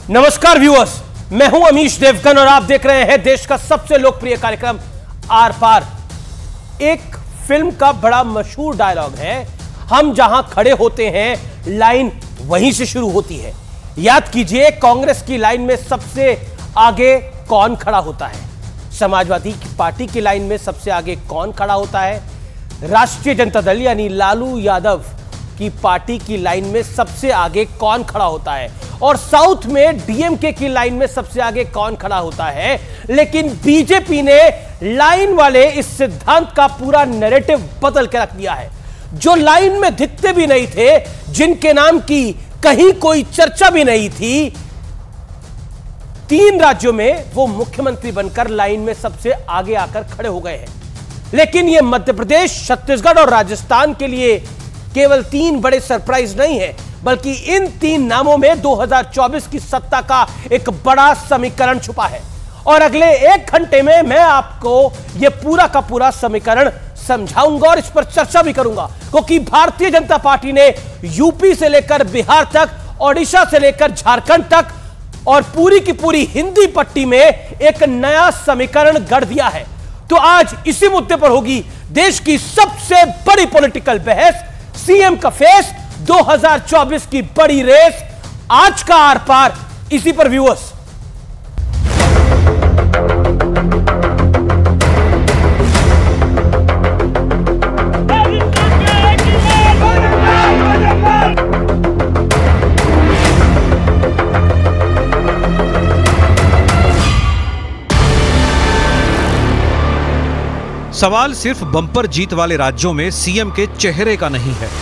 नमस्कार व्यूअर्स, मैं हूं अमीश देवगन और आप देख रहे हैं देश का सबसे लोकप्रिय कार्यक्रम आर पार। एक फिल्म का बड़ा मशहूर डायलॉग है, हम जहां खड़े होते हैं लाइन वहीं से शुरू होती है। याद कीजिए, कांग्रेस की लाइन में सबसे आगे कौन खड़ा होता है? समाजवादी पार्टी की लाइन में सबसे आगे कौन खड़ा होता है? राष्ट्रीय जनता दल यानी लालू यादव की पार्टी की लाइन में सबसे आगे कौन खड़ा होता है? और साउथ में डीएमके की लाइन में सबसे आगे कौन खड़ा होता है? लेकिन बीजेपी ने लाइन वाले इस सिद्धांत का पूरा नैरेटिव बदल के रख दिया है। जो लाइन में दिखते भी नहीं थे, जिनके नाम की कहीं कोई चर्चा भी नहीं थी, 3 राज्यों में वो मुख्यमंत्री बनकर लाइन में सबसे आगे आकर खड़े हो गए हैं। लेकिन ये मध्य प्रदेश, छत्तीसगढ़ और राजस्थान के लिए केवल 3 बड़े सरप्राइज नहीं है, बल्कि इन 3 नामों में 2024 की सत्ता का एक बड़ा समीकरण छुपा है। और अगले 1 घंटे में मैं आपको यह पूरा का पूरा समीकरण समझाऊंगा और इस पर चर्चा भी करूंगा, क्योंकि भारतीय जनता पार्टी ने यूपी से लेकर बिहार तक, ओडिशा से लेकर झारखंड तक और पूरी की पूरी हिंदी पट्टी में एक नया समीकरण गढ़ दिया है। तो आज इसी मुद्दे पर होगी देश की सबसे बड़ी पॉलिटिकल बहस, सीएम का फेस, 2024 की बड़ी रेस। आज का आर पार इसी पर व्यूअर्स। सवाल सिर्फ बंपर जीत वाले राज्यों में सीएम के चेहरे का नहीं है।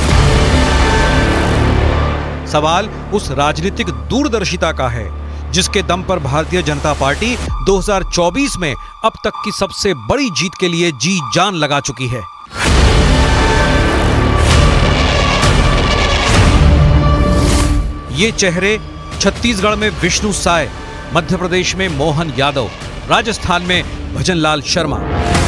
सवाल उस राजनीतिक दूरदर्शिता का है जिसके दम पर भारतीय जनता पार्टी 2024 में अब तक की सबसे बड़ी जीत के लिए जी जान लगा चुकी है। ये चेहरे छत्तीसगढ़ में विष्णु साय, मध्य प्रदेश में मोहन यादव, राजस्थान में भजनलाल शर्मा।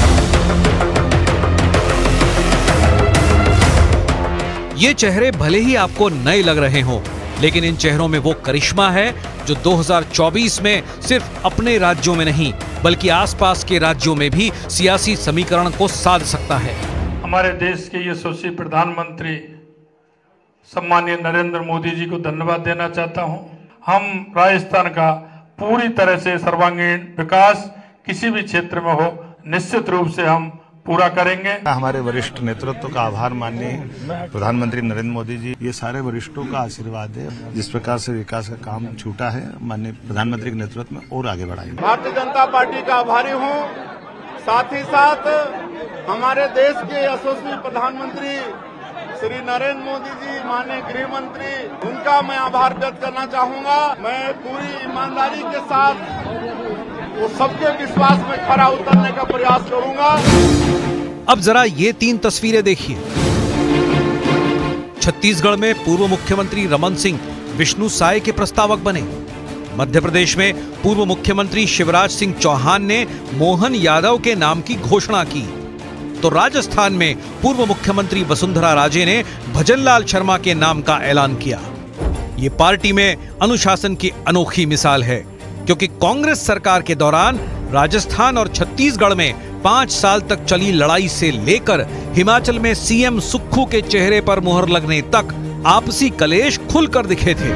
ये चेहरे भले ही आपको नए लग रहे हों, लेकिन इन चेहरों में वो करिश्मा है जो 2024 में सिर्फ अपने राज्यों में नहीं बल्कि आसपास के राज्यों में भी सियासी समीकरण को साध सकता है। हमारे देश के यशस्वी प्रधानमंत्री सम्मानीय नरेंद्र मोदी जी को धन्यवाद देना चाहता हूं। हम राजस्थान का पूरी तरह से सर्वांगीण विकास किसी भी क्षेत्र में हो, निश्चित रूप से हम पूरा करेंगे। हमारे वरिष्ठ नेतृत्व का आभार माननीय प्रधानमंत्री नरेंद्र मोदी जी, ये सारे वरिष्ठों का आशीर्वाद है। जिस प्रकार से विकास का काम छूटा है, माननीय प्रधानमंत्री के नेतृत्व में और आगे बढ़ाएंगे। भारतीय जनता पार्टी का आभारी हूँ। साथ ही साथ हमारे देश के यशस्वी प्रधानमंत्री श्री नरेंद्र मोदी जी, माननीय गृह मंत्री, उनका मैं आभार व्यक्त करना चाहूँगा। मैं पूरी ईमानदारी के साथ वो सबके विश्वास में खरा उतरने का प्रयास करूंगा। अब जरा ये 3 तस्वीरें देखिए। छत्तीसगढ़ में पूर्व मुख्यमंत्री रमन सिंह विष्णु साय के प्रस्तावक बने। मध्य प्रदेश में पूर्व मुख्यमंत्री शिवराज सिंह चौहान ने मोहन यादव के नाम की घोषणा की, तो राजस्थान में पूर्व मुख्यमंत्री वसुंधरा राजे ने भजनलाल शर्मा के नाम का ऐलान किया। ये पार्टी में अनुशासन की अनोखी मिसाल है, क्योंकि कांग्रेस सरकार के दौरान राजस्थान और छत्तीसगढ़ में 5 साल तक चली लड़ाई से लेकर हिमाचल में सीएम सुक्खू के चेहरे पर मुहर लगने तक आपसी कलेश खुलकर दिखे थे।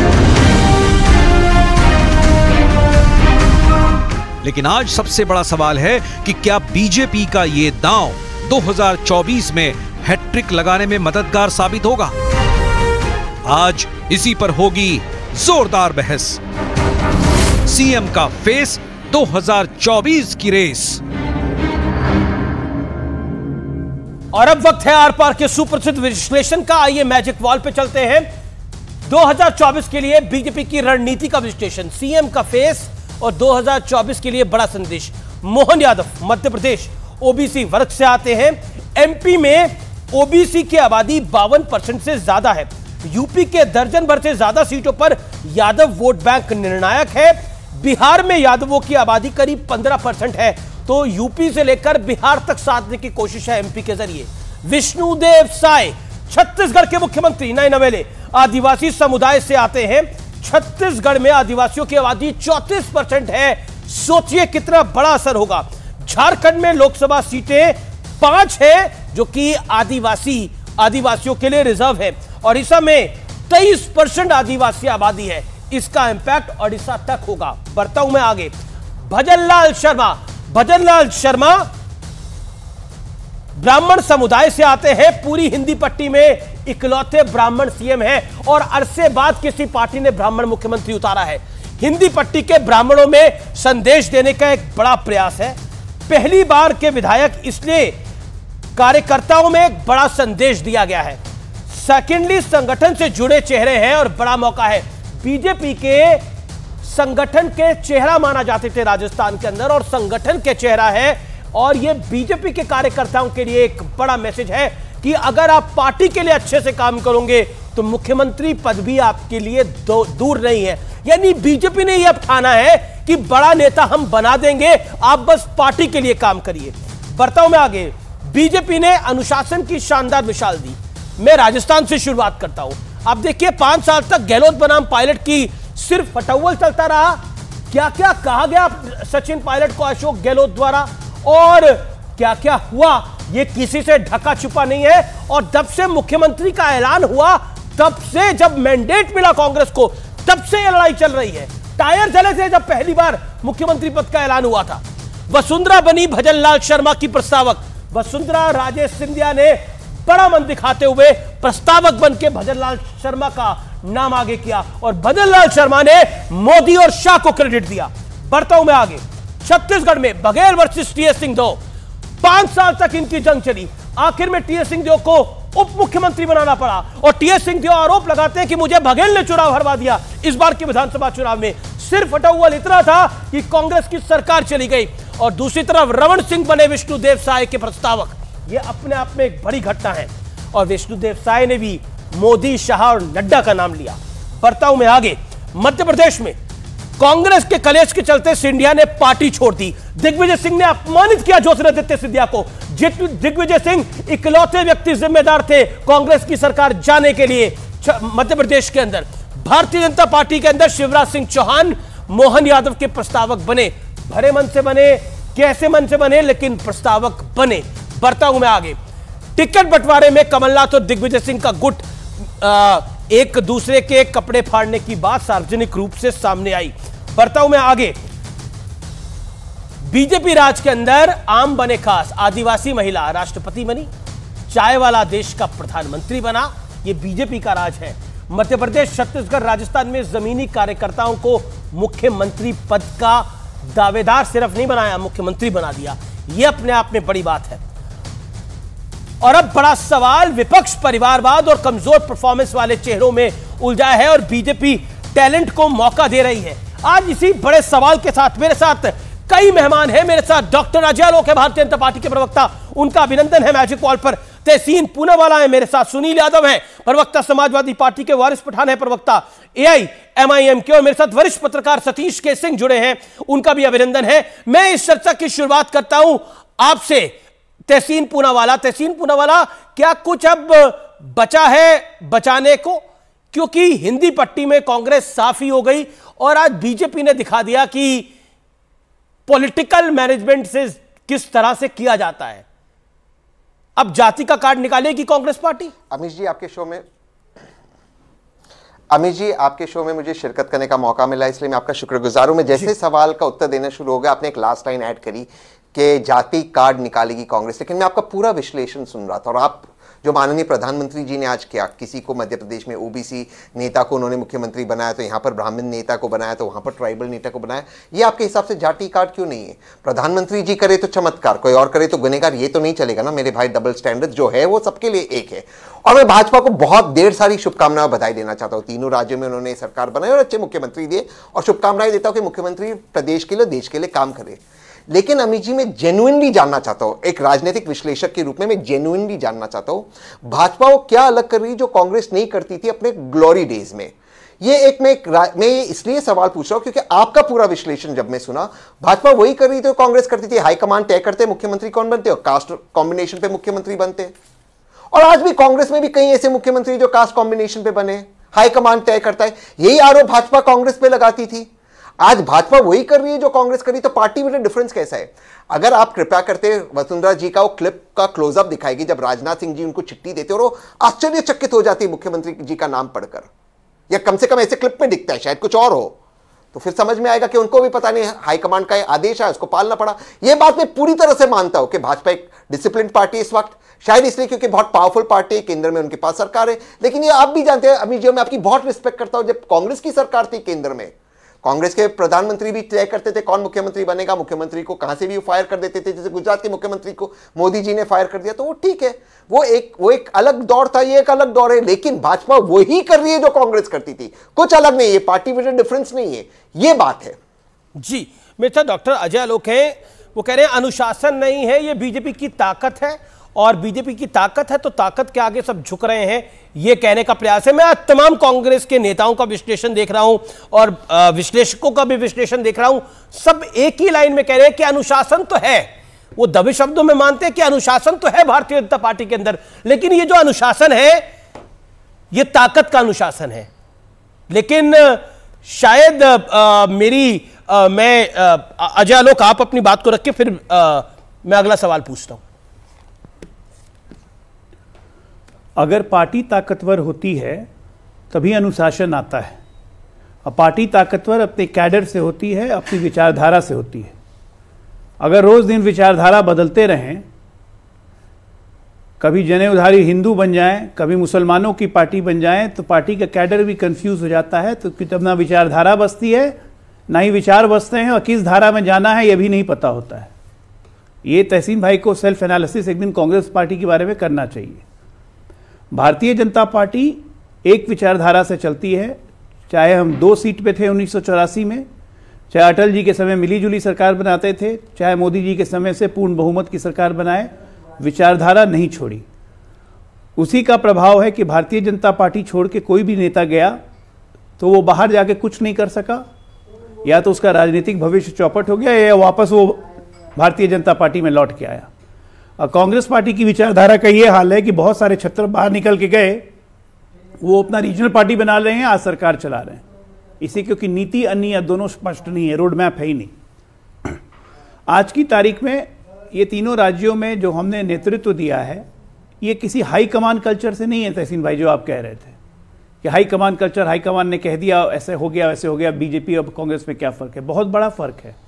लेकिन आज सबसे बड़ा सवाल है कि क्या बीजेपी का ये दांव 2024 में हैट्रिक लगाने में मददगार साबित होगा? आज इसी पर होगी जोरदार बहस। सीएम का फेस 2024 की रेस। और अब वक्त है आर पार के सुप्रसिद्ध विश्लेषण का। आइए मैजिक वॉल पे चलते हैं। 2024 के लिए बीजेपी की रणनीति का विश्लेषण, सीएम का फेस और 2024 के लिए बड़ा संदेश। मोहन यादव मध्य प्रदेश ओबीसी वर्ग से आते हैं। एमपी में ओबीसी की आबादी 52% से ज्यादा है। यूपी के दर्जन भर से ज्यादा सीटों पर यादव वोट बैंक निर्णायक है। बिहार में यादवों की आबादी करीब 15% है, तो यूपी से लेकर बिहार तक साधने की कोशिश है एमपी के जरिए। विष्णुदेव साय छत्तीसगढ़ के मुख्यमंत्री नए नवेले आदिवासी समुदाय से आते हैं। छत्तीसगढ़ में आदिवासियों की आबादी 34% है। सोचिए कितना बड़ा असर होगा। झारखंड में लोकसभा सीटें 5 है जो कि आदिवासियों के लिए रिजर्व है। ओडिशा में 23% आदिवासी आबादी है। इसका इंपैक्ट ओडिशा तक होगा। बढ़ता हूं मैं आगे। भजनलाल शर्मा ब्राह्मण समुदाय से आते हैं। पूरी हिंदी पट्टी में इकलौते ब्राह्मण सीएम हैं और अरसे बाद किसी पार्टी ने ब्राह्मण मुख्यमंत्री उतारा है। हिंदी पट्टी के ब्राह्मणों में संदेश देने का एक बड़ा प्रयास है। पहली बार के विधायक, इसलिए कार्यकर्ताओं में एक बड़ा संदेश दिया गया है। सेकेंडली संगठन से जुड़े चेहरे हैं और बड़ा मौका है। बीजेपी के संगठन के चेहरा माना जाते थे राजस्थान के अंदर और संगठन के चेहरा है। और यह बीजेपी के कार्यकर्ताओं के लिए एक बड़ा मैसेज है कि अगर आप पार्टी के लिए अच्छे से काम करोगे तो मुख्यमंत्री पद भी आपके लिए दूर नहीं है। यानी बीजेपी ने यह ठाना है कि बड़ा नेता हम बना देंगे, आप बस पार्टी के लिए काम करिए। बढ़ता हूं मैं आगे। बीजेपी ने अनुशासन की शानदार मिसाल दी। मैं राजस्थान से शुरुआत करता हूं। आप देखिए 5 साल तक गहलोत बनाम पायलट की सिर्फ फटौवल चलता रहा। क्या क्या कहा गया सचिन पायलट को अशोक गहलोत द्वारा और क्या क्या हुआ, यह किसी से ढका छुपा नहीं है। और जब से मुख्यमंत्री का ऐलान हुआ, तब से जब मैंडेट मिला कांग्रेस को, तब से यह लड़ाई चल रही है। टायर जले थे जब पहली बार मुख्यमंत्री पद का ऐलान हुआ था। वसुंधरा बनी भजनलाल शर्मा की प्रस्तावक। वसुंधरा राजेश सिंधिया ने बड़ा मन दिखाते हुए प्रस्तावक बन के भजनलाल शर्मा का नाम आगे किया और भजनलाल शर्मा ने मोदी और शाह को क्रेडिट दिया। बढ़ता हूं मैं आगे। छत्तीसगढ़ में बघेल वर्सेस टीएस सिंहदेव, 5 साल तक इनकी जंग चली। आखिर में टीएस सिंहदेव को उप मुख्यमंत्री बनाना पड़ा और टीएस सिंहदेव आरोप लगाते हैं कि मुझे बघेल ने चुनाव हरवा दिया। इस बार के विधानसभा चुनाव में सिर्फ अटौवल इतना था कि कांग्रेस की सरकार चली गई। और दूसरी तरफ रमन सिंह बने विष्णुदेव साय के प्रस्तावक। यह अपने आप में एक बड़ी घटना है और विष्णुदेव साय ने भी मोदी, शाह और नड्डा का नाम लिया। बढ़ता हूं मैं आगे। मध्य प्रदेश में कांग्रेस के कलेश के चलते सिंधिया ने पार्टी छोड़ दी। दिग्विजय सिंह ने अपमानित किया ज्योतिरादित्य सिंधिया को। दिग्विजय सिंह इकलौते व्यक्ति जिम्मेदार थे कांग्रेस की सरकार जाने के लिए मध्य प्रदेश के अंदर। भारतीय जनता पार्टी के अंदर शिवराज सिंह चौहान मोहन यादव के प्रस्तावक बने। भरे मन से बने, कैसे मन से बने, लेकिन प्रस्तावक बने। बढ़ता हूं मैं आगे। टिकट बंटवारे में कमलनाथ और दिग्विजय सिंह का गुट एक दूसरे के कपड़े फाड़ने की बात सार्वजनिक रूप से सामने आई। बढ़ता हूं मैं आगे। बीजेपी राज के अंदर आम बने खास। आदिवासी महिला राष्ट्रपति बनी, चाय वाला देश का प्रधानमंत्री बना। यह बीजेपी का राज है। मध्य प्रदेश, छत्तीसगढ़, राजस्थान में जमीनी कार्यकर्ताओं को मुख्यमंत्री पद का दावेदार सिर्फ नहीं बनाया, मुख्यमंत्री बना दिया। यह अपने आप में बड़ी बात है। और अब बड़ा सवाल विपक्ष परिवारवाद और कमजोर परफॉर्मेंस वाले चेहरों में उलझा है और बीजेपी टैलेंट को मौका दे रही है। आज इसी बड़े सवाल के साथ मेरे साथ कई मेहमान हैं। मेरे साथ डॉक्टर अजय आलोक है, भारतीय जनता पार्टी के प्रवक्ता, उनका अभिनंदन है मैजिक वॉल पर। तहसीन पूनावाला है मेरे साथ। सुनील यादव है, प्रवक्ता, समाजवादी पार्टी के। वारिस पठान है, प्रवक्ता AIMIM के। और मेरे साथ वरिष्ठ पत्रकार सतीश के सिंह जुड़े हैं, उनका भी अभिनंदन है। मैं इस चर्चा की शुरुआत करता हूं आपसे, तहसीन पूनावाला। तहसीन पूनावाला, क्या कुछ अब बचा है बचाने को? क्योंकि हिंदी पट्टी में कांग्रेस साफ ही हो गई और आज बीजेपी ने दिखा दिया कि पॉलिटिकल मैनेजमेंट से किस तरह से किया जाता है। अब जाति का कार्ड निकालेगी कांग्रेस पार्टी? अमित जी आपके शो में मुझे शिरकत करने का मौका मिला, इसलिए मैं आपका शुक्रगुजार हूं। मैं जैसे सवाल का उत्तर देना शुरू हो गया, आपने एक लास्ट लाइन ऐड करी कि जाति कार्ड निकालेगी कांग्रेस, लेकिन मैं आपका पूरा विश्लेषण सुन रहा था और आप जो माननीय प्रधानमंत्री जी ने आज किया, किसी को मध्य प्रदेश में ओबीसी नेता को उन्होंने मुख्यमंत्री बनाया, तो यहाँ पर ब्राह्मण नेता को बनाया, तो वहाँ पर ट्राइबल नेता को बनाया, ये आपके हिसाब से जाति कार्ड क्यों नहीं है? प्रधानमंत्री जी करे तो चमत्कार, कोई और करे तो गुनहगार, ये तो नहीं चलेगा ना मेरे भाई। डबल स्टैंडर्ड जो है वो सबके लिए एक है। और मैं भाजपा को बहुत ढेर सारी शुभकामनाएं बधाई देना चाहता हूँ। तीनों राज्यों में उन्होंने सरकार बनाई और अच्छे मुख्यमंत्री दिए, और शुभकामनाएं देता हूँ कि मुख्यमंत्री प्रदेश के लिए, देश के लिए काम करे। लेकिन अमित जी, मैं जेन्युइनली जानना चाहता हूं, एक राजनीतिक विश्लेषक के रूप में मैं जेन्युइनली जानना चाहता हूं, भाजपा वो क्या अलग कर रही जो कांग्रेस नहीं करती थी अपने ग्लोरी डेज में? मैं इसलिए सवाल पूछ रहा हूं क्योंकि आपका पूरा विश्लेषण जब मैं सुना, भाजपा वही कर रही थी कांग्रेस करती थी। हाईकमान तय करते मुख्यमंत्री कौन बनते और कास्ट कॉम्बिनेशन पे मुख्यमंत्री बनते। और आज भी कांग्रेस में भी कई ऐसे मुख्यमंत्री जो कास्ट कॉम्बिनेशन पे बने। हाईकमान तय करता है। यही आरोप भाजपा कांग्रेस पे लगाती थी, आज भाजपा वही कर रही है जो कांग्रेस करी। तो पार्टी में डिफरेंस कैसा है? अगर आप कृपया करते वसुंधरा जी का वो क्लिप का क्लोजअप दिखाएगी जब राजनाथ सिंह जी उनको चिट्ठी देते और वो आश्चर्यचकित हो जाती है मुख्यमंत्री जी का नाम पढ़कर, या कम से कम ऐसे क्लिप में दिखता है, शायद कुछ और हो, तो फिर समझ में आएगा कि उनको भी पता नहीं हाईकमान का आदेश है, उसको पालना पड़ा। यह बात मैं पूरी तरह से मानता हूं कि भाजपा एक डिसिप्लिन पार्टी इस वक्त, शायद इसलिए क्योंकि बहुत पावरफुल पार्टी है, केंद्र में उनके पास सरकार है। लेकिन ये आप भी जानते हैं अमित जी, मैं आपकी बहुत रिस्पेक्ट करता हूं, जब कांग्रेस की सरकार थी केंद्र में, कांग्रेस के प्रधानमंत्री भी तय करते थे कौन मुख्यमंत्री बनेगा, मुख्यमंत्री को कहां से भी फायर कर देते थे, जैसे गुजरात के मुख्यमंत्री को मोदी जी ने फायर कर दिया, तो वो ठीक है, वो एक अलग दौर था, ये एक अलग दौर है। लेकिन भाजपा वही कर रही है जो कांग्रेस करती थी, कुछ अलग नहीं है, पार्टी में डिफरेंस नहीं है, ये बात है। जी मेरे साथ डॉक्टर अजय आलोक हैं, वो कह रहे हैं अनुशासन नहीं है, ये बीजेपी की ताकत है, और बीजेपी की ताकत है तो ताकत के आगे सब झुक रहे हैं, ये कहने का प्रयास है। मैं आज तमाम कांग्रेस के नेताओं का विश्लेषण देख रहा हूं और विश्लेषकों का भी विश्लेषण देख रहा हूं, सब एक ही लाइन में कह रहे हैं कि अनुशासन तो है, वो दबे शब्दों में मानते हैं कि अनुशासन तो है भारतीय जनता पार्टी के अंदर, लेकिन ये जो अनुशासन है ये ताकत का अनुशासन है। लेकिन शायद मैं अजय आलोक आप अपनी बात को रख के फिर मैं अगला सवाल पूछता हूं। अगर पार्टी ताकतवर होती है तभी अनुशासन आता है, और पार्टी ताकतवर अपने कैडर से होती है, अपनी विचारधारा से होती है। अगर रोज दिन विचारधारा बदलते रहें, कभी जनेऊधारी हिंदू बन जाएं, कभी मुसलमानों की पार्टी बन जाएं, तो पार्टी का कैडर भी कंफ्यूज हो जाता है। तो तब ना विचारधारा बसती है, ना ही विचार बसते हैं, और किस धारा में जाना है यह भी नहीं पता होता है। ये तहसीन भाई को सेल्फ एनालिसिस एक दिन कांग्रेस पार्टी के बारे में करना चाहिए। भारतीय जनता पार्टी एक विचारधारा से चलती है, चाहे हम 2 सीट पे थे 1984 में, चाहे अटल जी के समय मिलीजुली सरकार बनाते थे, चाहे मोदी जी के समय से पूर्ण बहुमत की सरकार बनाए, विचारधारा नहीं छोड़ी। उसी का प्रभाव है कि भारतीय जनता पार्टी छोड़ के कोई भी नेता गया तो वो बाहर जाके कुछ नहीं कर सका, या तो उसका राजनीतिक भविष्य चौपट हो गया, या वापस वो भारतीय जनता पार्टी में लौट के आया। और कांग्रेस पार्टी की विचारधारा का ये हाल है कि बहुत सारे छत्र बाहर निकल के गए, वो अपना रीजनल पार्टी बना रहे हैं, आज सरकार चला रहे हैं। इसी क्योंकि नीति अन्य दोनों स्पष्ट नहीं है, रोड मैप है ही नहीं। आज की तारीख में ये तीनों राज्यों में जो हमने नेतृत्व दिया है, ये किसी हाई कमान कल्चर से नहीं है। तहसीन भाई जो आप कह रहे थे कि high command culture, high command ने कह दिया ऐसे हो गया वैसे हो गया, बीजेपी और कांग्रेस में क्या फर्क है? बहुत बड़ा फर्क है।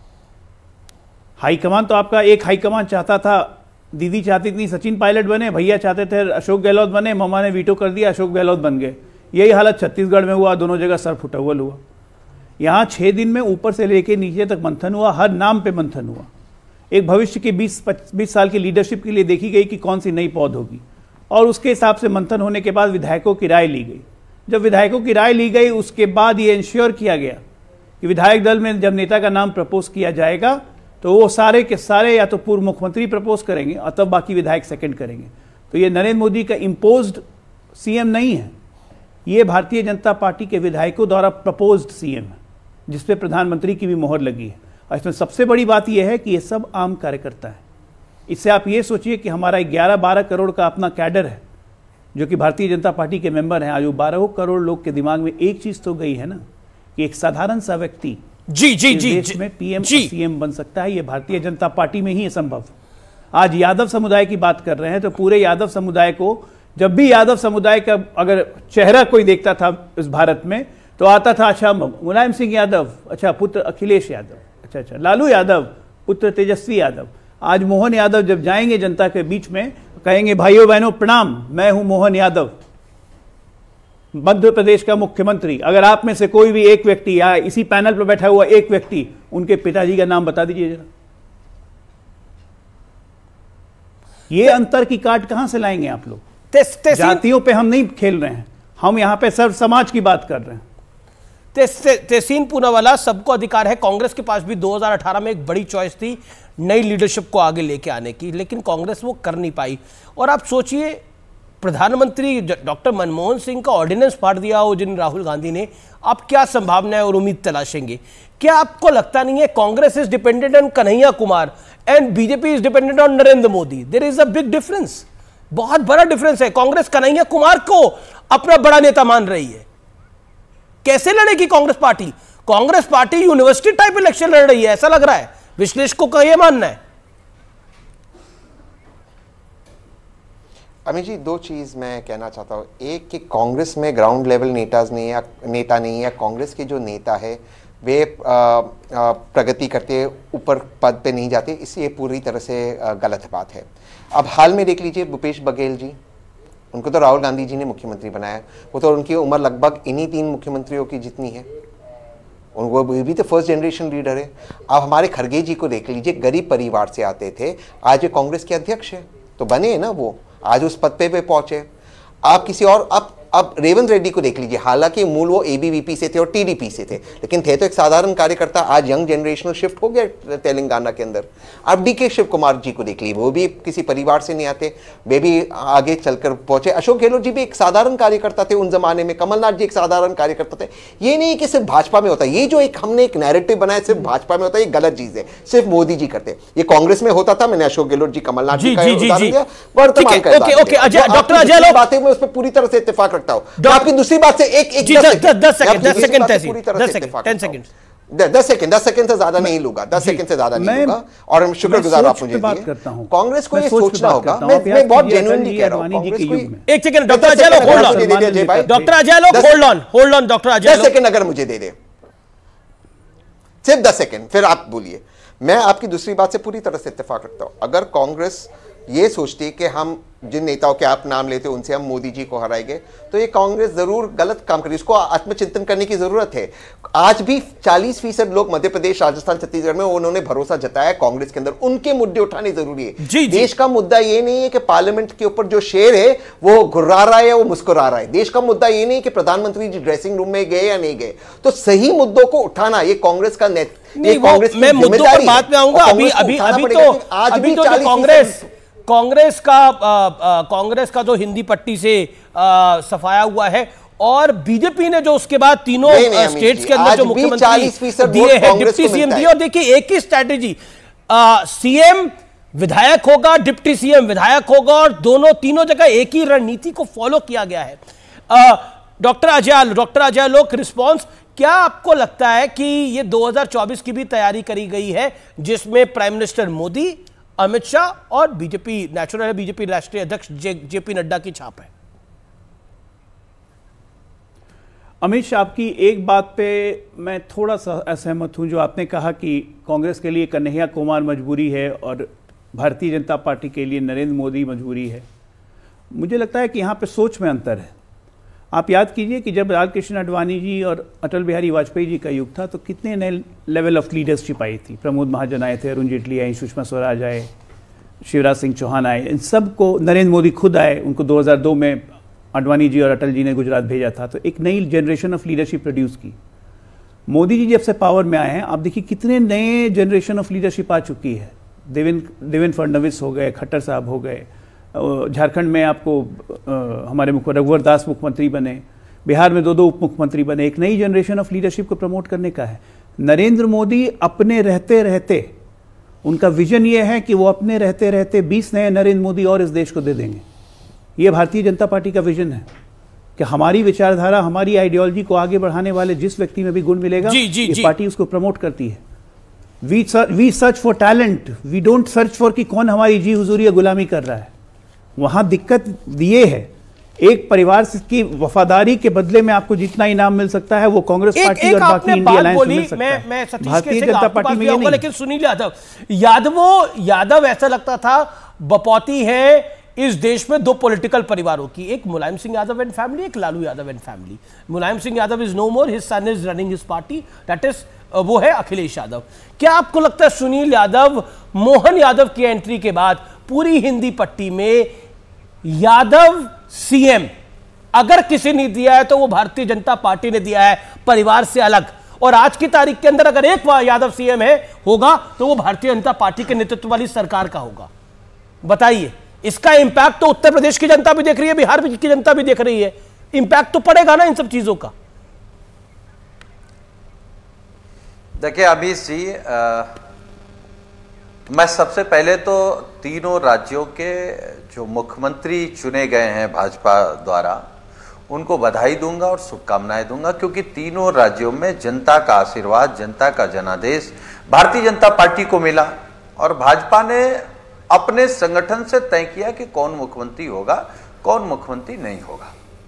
हाई कमान तो आपका एक हाई कमान चाहता था, दीदी चाहती थी सचिन पायलट बने, भैया चाहते थे अशोक गहलोत बने, मम्मा ने वीटो कर दिया, अशोक गहलोत बन गए। यही हालत छत्तीसगढ़ में हुआ, दोनों जगह सर फुटअव्वल हुआ। यहाँ 6 दिन में ऊपर से लेके नीचे तक मंथन हुआ, हर नाम पे मंथन हुआ। एक भविष्य की 20 साल की लीडरशिप के लिए देखी गई कि कौन सी नई पौध होगी, और उसके हिसाब से मंथन होने के बाद विधायकों की राय ली गई। जब विधायकों की राय ली गई, उसके बाद ये इंश्योर किया गया कि विधायक दल में जब नेता का नाम प्रपोज किया जाएगा तो वो सारे के सारे या तो पूर्व मुख्यमंत्री प्रपोज करेंगे और तब बाकी विधायक सेकंड करेंगे। तो ये नरेंद्र मोदी का इम्पोज्ड सीएम नहीं है, ये भारतीय जनता पार्टी के विधायकों द्वारा प्रपोज्ड सीएम है, जिसपे प्रधानमंत्री की भी मोहर लगी है। और इसमें सबसे बड़ी बात यह है कि ये सब आम कार्यकर्ता है। इससे आप ये सोचिए कि हमारा 11-12 करोड़ का अपना कैडर है जो कि भारतीय जनता पार्टी के मेंबर हैं। आज वो 12 करोड़ लोग के दिमाग में एक चीज तो गई है ना कि एक साधारण सा व्यक्ति देश में पीएम और सीएम बन सकता है। ये भारतीय जनता पार्टी में ही संभव। आज यादव समुदाय की बात कर रहे हैं तो पूरे यादव समुदाय को, जब भी यादव समुदाय का अगर चेहरा कोई देखता था इस भारत में तो आता था अच्छा मुलायम सिंह यादव, अच्छा पुत्र अखिलेश यादव, अच्छा लालू यादव पुत्र तेजस्वी यादव। आज मोहन यादव जब जाएंगे जनता के बीच में कहेंगे भाइयों बहनों प्रणाम, मैं हूं मोहन यादव, मध्य प्रदेश का मुख्यमंत्री। अगर आप में से कोई भी एक व्यक्ति या इसी पैनल पर बैठा हुआ एक व्यक्ति उनके पिताजी का नाम बता दीजिए जरा। ये अंतर की काट कहां से लाएंगे आप लोग? जातियों पे हम नहीं खेल रहे हैं, हम यहां पे सर्व समाज की बात कर रहे हैं। तहसीन पूनावाला, सबको अधिकार है। कांग्रेस के पास भी 2018 में एक बड़ी चॉइस थी नई लीडरशिप को आगे लेके आने की, लेकिन कांग्रेस वो कर नहीं पाई। और आप सोचिए प्रधानमंत्री डॉक्टर मनमोहन सिंह का ऑर्डिनेंस फाड़ दिया हो जिन राहुल गांधी ने, आप क्या संभावनाएं और उम्मीद तलाशेंगे? क्या आपको लगता नहीं है Congress is dependent on Kanhaiya Kumar and BJP is dependent on Narendra Modi? There is a big difference, बहुत बड़ा डिफरेंस है। कांग्रेस कन्हैया कुमार को अपना बड़ा नेता मान रही है, कैसे लड़ेगी Congress party? Congress party university type election लड़ रही है, ऐसा लग रहा है विश्लेषकों का यह मानना है। अमित जी, दो चीज मैं कहना चाहता हूं। एक कि कांग्रेस में ग्राउंड लेवल नेता नहीं है। कांग्रेस के जो नेता है वे प्रगति करते ऊपर पद पे नहीं जाते, इसलिए पूरी तरह से गलत बात है। अब हाल में देख लीजिए भूपेश बघेल जी, उनको तो राहुल गांधी जी ने मुख्यमंत्री बनाया। वो तो उनकी उम्र लगभग इन्हीं 3 मुख्यमंत्रियों की जितनी है। उनको भी तो फर्स्ट जनरेशन लीडर है। अब हमारे खड़गे जी को देख लीजिए, गरीब परिवार से आते थे, आज ये कांग्रेस के अध्यक्ष है, तो बने हैं ना वो, आज उस पद पे पहुंचे। आप किसी और अब रेवंत रेड्डी को देख लीजिए, हालांकि मूल वो एबीवीपी से थे और टीडीपी से थे, लेकिन थे तो एक साधारण कार्यकर्ता। आज यंग जनरेशनल शिफ्ट हो गया तेलंगाना के अंदर। आप डीके शिव कुमार जी को देख लीजिए, वो भी किसी परिवार से नहीं आते, वे भी आगे चलकर पहुंचे। अशोक गहलोत जी भी एक साधारण कार्यकर्ता थे उन जमाने में। कमलनाथ जी एक साधारण कार्यकर्ता थे। ये नहीं कि सिर्फ भाजपा में होता है, ये जो एक हमने एक नैरेटिव बनाया सिर्फ भाजपा में होता है, ये गलत चीज है, सिर्फ मोदी जी करते। ये कांग्रेस में होता था, मैंने अशोक गहलोत जी, कमलनाथ जी का उदाहरण दिया, वर्तमान का डॉक्टर अजय लोग बातें में उस पर पूरी तरह से इत्तेफाक रखता हूं। आपकी दूसरी बात से 10 सेकंड से ज्यादा नहीं लूंगा, 10 सेकंड से ज्यादा नहीं लूंगा। और हम शुक्रगुजार आप मुझे बात करता हूं, कांग्रेस को ये सोचना होगा। मैं बहुत जेन्युइनली कह रहा हूं, कांग्रेस को। एक second doctor Ajay Alok hold on, doctor Ajay Alok hold on, doctor Ajay 10 second अगर मुझे दे दे, सिर्फ 10 सेकंड, फिर आप बोलिए। मैं आपकी दूसरी बात से पूरी तरह से इत्तेफाक रखता हूं। अगर कांग्रेस ये सोचती कि हम जिन नेताओं के आप नाम लेते उनसे हम मोदी जी को हराएंगे, तो ये कांग्रेस जरूर गलत काम करेगी। इसको आत्मचिंतन करने की जरूरत है। आज भी 40% लोग मध्य प्रदेश, राजस्थान, छत्तीसगढ़ में उन्होंने भरोसा जताया कांग्रेस के अंदर। उनके मुद्दे उठाने जरूरी है। जी। देश का मुद्दा ये नहीं है कि पार्लियामेंट के ऊपर जो शेर है वो घुर्रा रहा है या वो मुस्कुरा रहा है। देश का मुद्दा ये नहीं कि प्रधानमंत्री जी ड्रेसिंग रूम में गए या नहीं गए। तो सही मुद्दों को उठाना ये कांग्रेस का मैं मुद्दों पर बात में आऊंगा। अभी तो कांग्रेस का जो हिंदी पट्टी से सफाया हुआ है, और बीजेपी ने जो उसके बाद तीनों स्टेट्स के अंदर जो मुख्यमंत्री दिए हैं, डिप्टी सीएम दिए। और देखिए एक ही स्ट्रैटेजी, सीएम विधायक होगा, डिप्टी सीएम विधायक होगा, और तीनों जगह एक ही रणनीति को फॉलो किया गया है। डॉक्टर अजय लोक, रिस्पॉन्स क्या आपको लगता है कि ये 2024 की भी तैयारी करी गई है जिसमें प्राइम मिनिस्टर मोदी, अमित शाह और बीजेपी नेचुरल है, बीजेपी राष्ट्रीय अध्यक्ष जेपी नड्डा की छाप है? अमित शाह, आपकी एक बात पे मैं थोड़ा सा असहमत हूं, जो आपने कहा कि कांग्रेस के लिए कन्हैया कुमार मजबूरी है और भारतीय जनता पार्टी के लिए नरेंद्र मोदी मजबूरी है। मुझे लगता है कि यहाँ पे सोच में अंतर है। आप याद कीजिए कि जब लाल कृष्ण आडवाणी जी और अटल बिहारी वाजपेयी जी का युग था तो कितने नए लेवल ऑफ लीडरशिप आई थी। प्रमोद महाजन आए थे, अरुण जेटली आए, सुषमा स्वराज आए, शिवराज सिंह चौहान आए। इन सब को नरेंद्र मोदी खुद आए, उनको 2002 में आडवाणी जी और अटल जी ने गुजरात भेजा था। तो एक नई जनरेशन ऑफ लीडरशिप प्रोड्यूस की। मोदी जी जब से पावर में आए हैं, आप देखिए कितने नए जनरेशन ऑफ लीडरशिप आ चुकी है। देवेंद्र फडणवीस हो गए, खट्टर साहब हो गए, झारखंड में आपको हमारे रघुवर दास मुख्यमंत्री बने, बिहार में 2 उप मुख्यमंत्री बने। एक नई जनरेशन ऑफ लीडरशिप को प्रमोट करने का है। नरेंद्र मोदी अपने रहते रहते, उनका विजन ये है कि वो अपने रहते रहते 20 नए नरेंद्र मोदी और इस देश को दे देंगे। ये भारतीय जनता पार्टी का विजन है कि हमारी विचारधारा, हमारी आइडियोलॉजी को आगे बढ़ाने वाले जिस व्यक्ति में भी गुण मिलेगा, ये पार्टी उसको प्रमोट करती है। We search for talent, we don't search for कि कौन हमारी जी हुजूरी या गुलामी कर रहा है। वहां दिक्कत ये है, एक परिवार की वफादारी के बदले में आपको जितना इनाम मिल सकता है वो कांग्रेस पार्टी और बाकी इंडिया अलायंस में मिल सकता है। भारतीय जनता पार्टी में ये नहीं। लेकिन सुनील यादव ऐसा लगता था बपौती है इस देश में 2 पॉलिटिकल परिवारों की, एक मुलायम सिंह यादव एंड फैमिली, एक Lalu Yadav and family. Mulayam Singh Yadav is no more, his son is running his party, that is वो है अखिलेश यादव। क्या आपको लगता है सुनील यादव, मोहन यादव की एंट्री के बाद पूरी हिंदी पट्टी में यादव सीएम अगर किसी ने दिया है तो वो भारतीय जनता पार्टी ने दिया है, परिवार से अलग। और आज की तारीख के अंदर अगर एक यादव सीएम होगा तो वो भारतीय जनता पार्टी के नेतृत्व वाली सरकार का होगा। बताइए, इसका इंपैक्ट तो उत्तर प्रदेश की जनता भी देख रही है, बिहार की जनता भी देख रही है। इंपैक्ट तो पड़ेगा ना इन सब चीजों का। देखिए अमीश जी, मैं सबसे पहले तो तीनों राज्यों के जो मुख्यमंत्री चुने गए हैं भाजपा द्वारा, उनको बधाई दूंगा और शुभकामनाएं दूंगा, क्योंकि तीनों राज्यों में जनता का आशीर्वाद, जनता का जनादेश भारतीय जनता पार्टी को मिला और भाजपा ने अपने संगठन से तय किया कि कौन मुख्यमंत्री होगा, कौन मुख्यमंत्री नहीं होगा।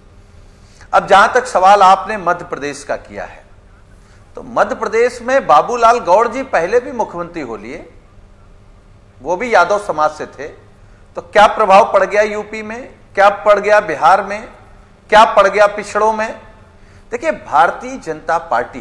अब जहां तक सवाल आपने मध्य प्रदेश का किया है, तो मध्य प्रदेश में बाबूलाल गौड़ जी पहले भी मुख्यमंत्री हो लिए, वो भी यादव समाज से थे, तो क्या प्रभाव पड़ गया यूपी में, क्या पड़ गया बिहार में, क्या पड़ गया पिछड़ों में? देखिए, भारतीय जनता पार्टी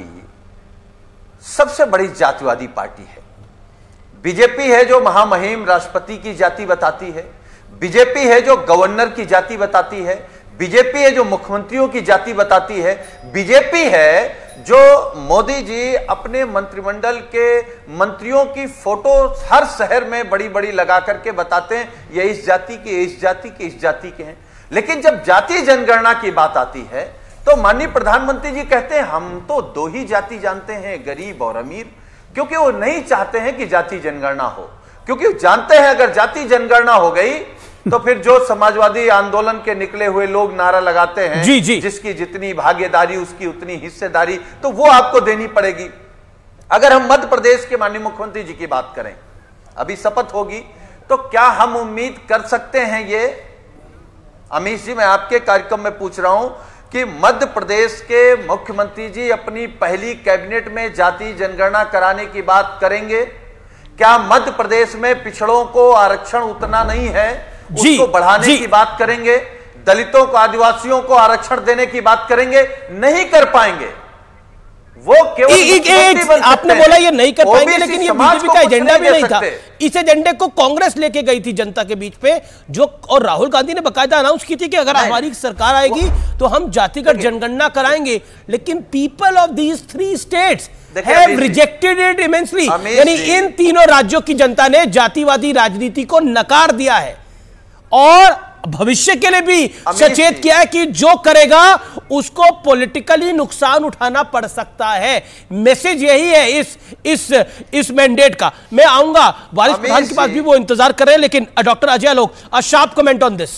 सबसे बड़ी जातिवादी पार्टी है। बीजेपी है जो महामहिम राष्ट्रपति की जाति बताती है, बीजेपी है जो गवर्नर की जाति बताती है, बीजेपी है जो मुख्यमंत्रियों की जाति बताती है, बीजेपी है जो मोदी जी अपने मंत्रिमंडल के मंत्रियों की फोटो हर शहर में बड़ी बड़ी लगा करके बताते हैं ये इस जाति के, इस जाति के, इस जाति के हैं। लेकिन जब जाति जनगणना की बात आती है तो माननीय प्रधानमंत्री जी कहते हैं हम तो दो ही जाति जानते हैं, गरीब और अमीर, क्योंकि वो नहीं चाहते हैं कि जाति जनगणना हो, क्योंकि वो जानते हैं अगर जाति जनगणना हो गई तो फिर जो समाजवादी आंदोलन के निकले हुए लोग नारा लगाते हैं जी। जिसकी जितनी भागीदारी उसकी उतनी हिस्सेदारी, तो वो आपको देनी पड़ेगी। अगर हम मध्य प्रदेश के माननीय मुख्यमंत्री जी की बात करें, अभी शपथ होगी, तो क्या हम उम्मीद कर सकते हैं ये, अमीश जी मैं आपके कार्यक्रम में पूछ रहा हूं कि मध्य प्रदेश के मुख्यमंत्री जी अपनी पहली कैबिनेट में जाति जनगणना कराने की बात करेंगे? क्या मध्य प्रदेश में पिछड़ों को आरक्षण उतना नहीं है, उसको बढ़ाने की बात करेंगे? दलितों को, आदिवासियों को आरक्षण देने की बात करेंगे? नहीं कर पाएंगे। वो केवल आपने बोला ये नहीं कर पाएंगे, लेकिन ये बीजेपी का एजेंडा भी नहीं था। इस एजेंडे को कांग्रेस लेके गई थी जनता के बीच पे, जो और राहुल गांधी ने बकायदा अनाउंस की थी कि अगर हमारी सरकार आएगी तो हम जातिगत जनगणना कराएंगे। लेकिन people of these 3 states have rejected it immensely. यानी इन तीनों राज्यों की जनता ने जातिवादी राजनीति को नकार दिया है और भविष्य के लिए भी सचेत किया है कि जो करेगा उसको पॉलिटिकली नुकसान उठाना पड़ सकता है। मैसेज यही है इस मैंडेट का। मैं आऊंगा वारिस प्रधान के पास भी, वो इंतजार कर रहे हैं, लेकिन doctor Ajay Alok, a sharp comment on this.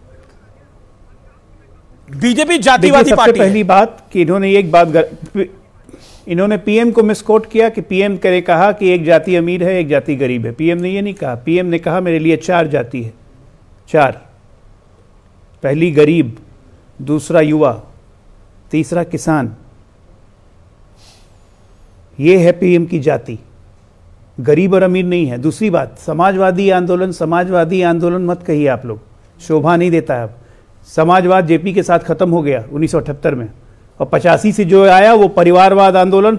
BJP जातिवादी पार्टी। पहली बात कि इन्होंने पीएम को मिसकोट किया कि पीएम ने कहा कि एक जाति अमीर है, एक जाति गरीब है। पीएम ने ये नहीं कहा। पीएम ने कहा मेरे लिए 4 जाति है, 4। पहली गरीब, दूसरा युवा, तीसरा किसान। ये है पीएम की जाति, गरीब और अमीर नहीं है। दूसरी बात, समाजवादी आंदोलन मत कहिए आप लोग, शोभा नहीं देता है। अब समाजवाद जेपी के साथ खत्म हो गया 1978 में, और 85 से जो आया वो परिवारवाद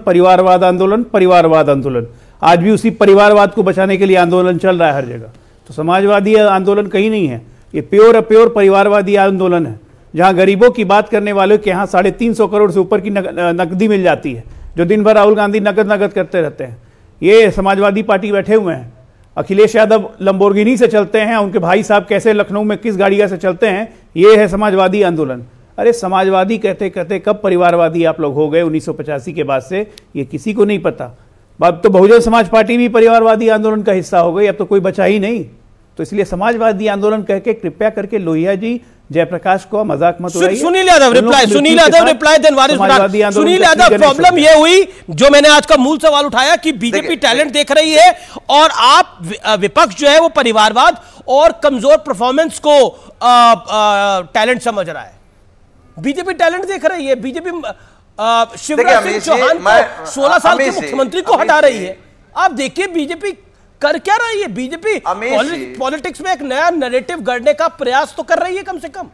आंदोलन। आज भी उसी परिवारवाद को बचाने के लिए आंदोलन चल रहा है हर जगह। तो समाजवादी आंदोलन कहीं नहीं है, ये प्योर परिवारवादी आंदोलन है, जहां गरीबों की बात करने वालों के यहाँ 350 करोड़ से ऊपर की नकदी मिल जाती है, जो दिन भर राहुल गांधी नगद करते रहते हैं। ये समाजवादी पार्टी बैठे हुए हैं। अखिलेश यादव लंबोर्गिनी से चलते हैं, उनके भाई साहब कैसे लखनऊ में किस गाड़िया से चलते हैं। ये है समाजवादी आंदोलन। अरे समाजवादी कहते कहते कब परिवारवादी आप लोग हो गए 1985 के बाद से, ये किसी को नहीं पता। अब तो बहुजन समाज पार्टी भी परिवारवादी आंदोलन का हिस्सा हो गई, अब तो कोई बचा ही नहीं। तो इसलिए समाजवादी आंदोलन कह के कृपया करके लोहिया जी, जयप्रकाश को मजाक मत उड़ाइए। Sunil Yadav reply, then Waris Pradhan. Sunil Yadav, problem ये हुई जो मैंने आज का मूल सवाल उठाया कि बीजेपी टैलेंट देख रही है और आप विपक्ष जो है वो परिवारवाद और कमजोर परफॉर्मेंस को टैलेंट समझ रहा है। बीजेपी टैलेंट देख रही है। बीजेपी शिवराज सिंह चौहान को 16 साल के मुख्यमंत्री को हटा रही है। आप देखिए बीजेपी कर क्या रही है। बीजेपी पॉलिटिक्स में एक नया नैरेटिव गढ़ने का प्रयास तो कर रही है कम से कम।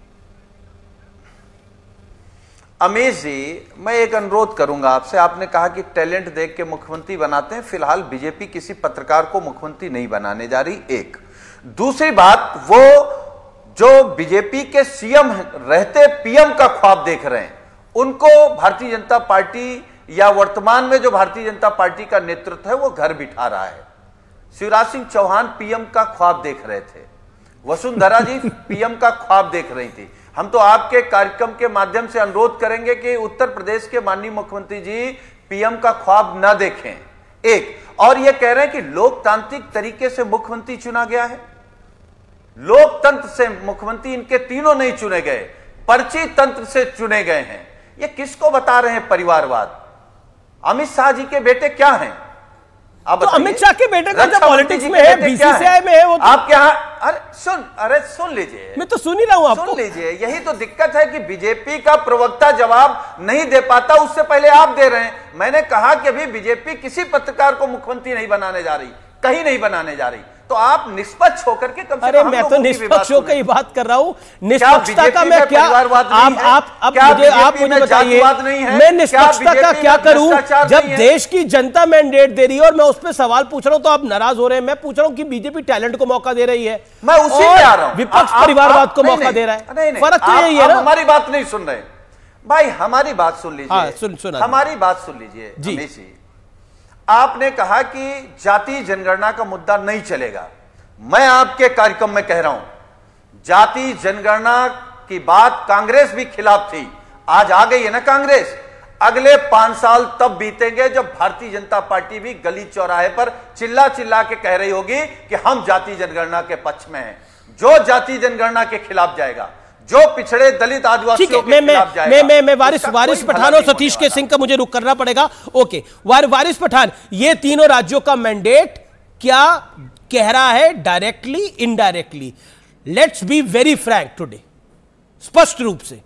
अमीश जी, मैं एक अनुरोध करूंगा आपसे। आपने कहा कि टैलेंट देख के मुख्यमंत्री बनाते हैं। फिलहाल बीजेपी किसी पत्रकार को मुख्यमंत्री नहीं बनाने जा रही, एक। दूसरी बात, वो जो बीजेपी के सीएम रहते पीएम का ख्वाब देख रहे हैं, उनको भारतीय जनता पार्टी या वर्तमान में जो भारतीय जनता पार्टी का नेतृत्व है वो घर बिठा रहा है। शिवराज सिंह चौहान पीएम का ख्वाब देख रहे थे, वसुंधरा जी पीएम का ख्वाब देख रही थी। हम तो आपके कार्यक्रम के माध्यम से अनुरोध करेंगे कि उत्तर प्रदेश के माननीय मुख्यमंत्री जी पीएम का ख्वाब न देखें, एक। और ये कह रहे हैं कि लोकतांत्रिक तरीके से मुख्यमंत्री चुना गया है। लोकतंत्र से मुख्यमंत्री इनके तीनों नहीं चुने गए। पर्ची तंत्र से चुने गए हैं। ये किसको बता रहे हैं परिवारवाद? अमित शाह जी के बेटे क्या हैं? आप तो अमित शाह के बेटे का जब पॉलिटिक्स में है, बीसीसीआई में है, वो तो आपके यहां अरे सुन लीजिए, मैं तो सुन ही रहा हूं आपको। सुन लीजिए, यही तो दिक्कत है कि बीजेपी का प्रवक्ता जवाब नहीं दे पाता, उससे पहले आप दे रहे हैं। मैंने कहा कि अभी बीजेपी किसी पत्रकार को मुख्यमंत्री नहीं बनाने जा रही, कहीं नहीं बनाने जा रही, तो आप निष्पक्ष होकर के कम से अरे मैं तो निष्पक्ष होकर ही बात कर रहा हूं। निष्पक्षता का मैं क्या, आप मुझे बताइए, मैं निष्पक्षता का क्या करूं जब देश की जनता मैंडेट दे रही है और मैं उस पर सवाल पूछ रहा हूं तो आप नाराज हो रहे हैं। मैं पूछ रहा हूं कि बीजेपी टैलेंट को मौका दे रही है, मैं उसी पे आ रहा हूं, विपक्ष परिवारवाद को मौका दे रहा है। फर्क तो यही है ना। हमारी बात नहीं सुन रहे भाई, हमारी बात सुन लीजिए, हमारी बात सुन लीजिए जी। आपने कहा कि जाति जनगणना का मुद्दा नहीं चलेगा। मैं आपके कार्यक्रम में कह रहा हूं, जाति जनगणना की बात कांग्रेस भी खिलाफ थी, आज आ गई है ना कांग्रेस। अगले 5 साल तब बीतेंगे जब भारतीय जनता पार्टी भी गली चौराहे पर चिल्ला चिल्ला के कह रही होगी कि हम जाति जनगणना के पक्ष में हैं। जो जाति जनगणना के खिलाफ जाएगा, जो पिछड़े दलित आदिवासियों के खिलाफ जाएगा, मैं वारिस पठान और सतीश के सिंह का मुझे रुक करना पड़ेगा। ओके, वारिस पठान, ये तीनों राज्यों का मैंडेट क्या कह रहा है, directly indirectly? Let's be very frank today, स्पष्ट रूप से।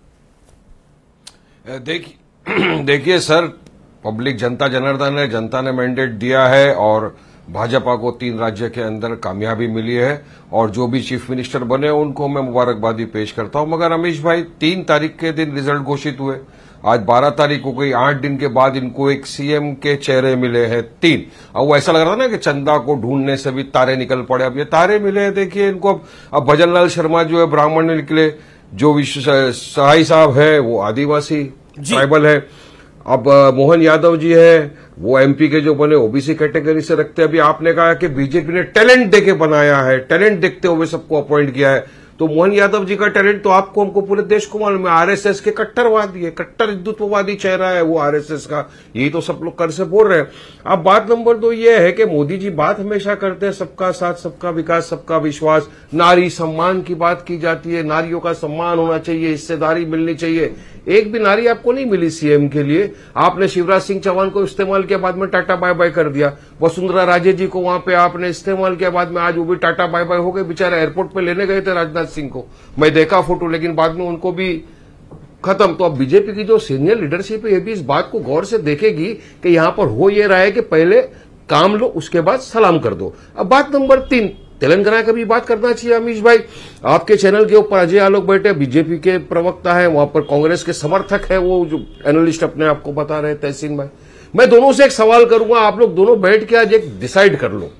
देखिए सर, पब्लिक जनता जनार्दन है, जनता ने मैंडेट दिया है और भाजपा को 3 राज्य के अंदर कामयाबी मिली है और जो भी चीफ मिनिस्टर बने उनको मैं मुबारकबादी पेश करता हूं। मगर रमेश भाई, 3 तारीख के दिन रिजल्ट घोषित हुए, आज 12 तारीख हो गई, 8 दिन के बाद इनको एक सीएम के चेहरे मिले हैं 3। अब वो ऐसा लग रहा था ना कि चंदा को ढूंढने से भी तारे निकल पड़े, अब ये तारे मिले हैं। देखिए इनको अब भजनलाल शर्मा जो है ब्राह्मण ने निकले, जो सहाय साहब है वो आदिवासी ट्राइबल है, अब मोहन यादव जी है वो एमपी के जो बने ओबीसी कैटेगरी से रखते हैं। अभी आपने कहा कि बीजेपी ने टैलेंट देके बनाया है, टैलेंट देखते हुए सबको अपॉइंट किया है, तो मोहन यादव जी का टैलेंट तो आपको हमको पूरे देश को मालूम है। आरएसएस के कट्टरवादी है, कट्टर हिंदुत्ववादी चेहरा है वो आरएसएस का, यही तो सब लोग कर से बोल रहे हैं। अब बात नंबर 2 ये है कि मोदी जी बात हमेशा करते हैं सबका साथ, सबका विकास, सबका विश्वास, नारी सम्मान की बात की जाती है, नारियों का सम्मान होना चाहिए, हिस्सेदारी मिलनी चाहिए। एक भी नारी आपको नहीं मिली सीएम के लिए। आपने शिवराज सिंह चौहान को इस्तेमाल किया, बाद में टाटा बाय बाय कर दिया। वसुंधरा राजे जी को वहां पे आपने इस्तेमाल किया, बाद में आज वो भी टाटा बाय बाय हो गए। बेचारे एयरपोर्ट पे लेने गए थे राजनाथ सिंह को, मैं देखा फोटो, लेकिन बाद में उनको भी खत्म। तो अब बीजेपी की जो सीनियर लीडरशिप है ये भी इस बात को गौर से देखेगी कि यहां पर हो ये रहा है कि पहले काम लो उसके बाद सलाम कर दो। अब बात नंबर 3, तेलंगाना का भी बात करना चाहिए। अमीश भाई, आपके चैनल के ऊपर अजय आलोक बैठे, बीजेपी के प्रवक्ता है, वहां पर कांग्रेस के समर्थक है, वो जो एनालिस्ट अपने आप को बता रहे तहसीन भाई। मैं दोनों से एक सवाल करूंगा, आप लोग दोनों बैठ के आज एक डिसाइड कर लो,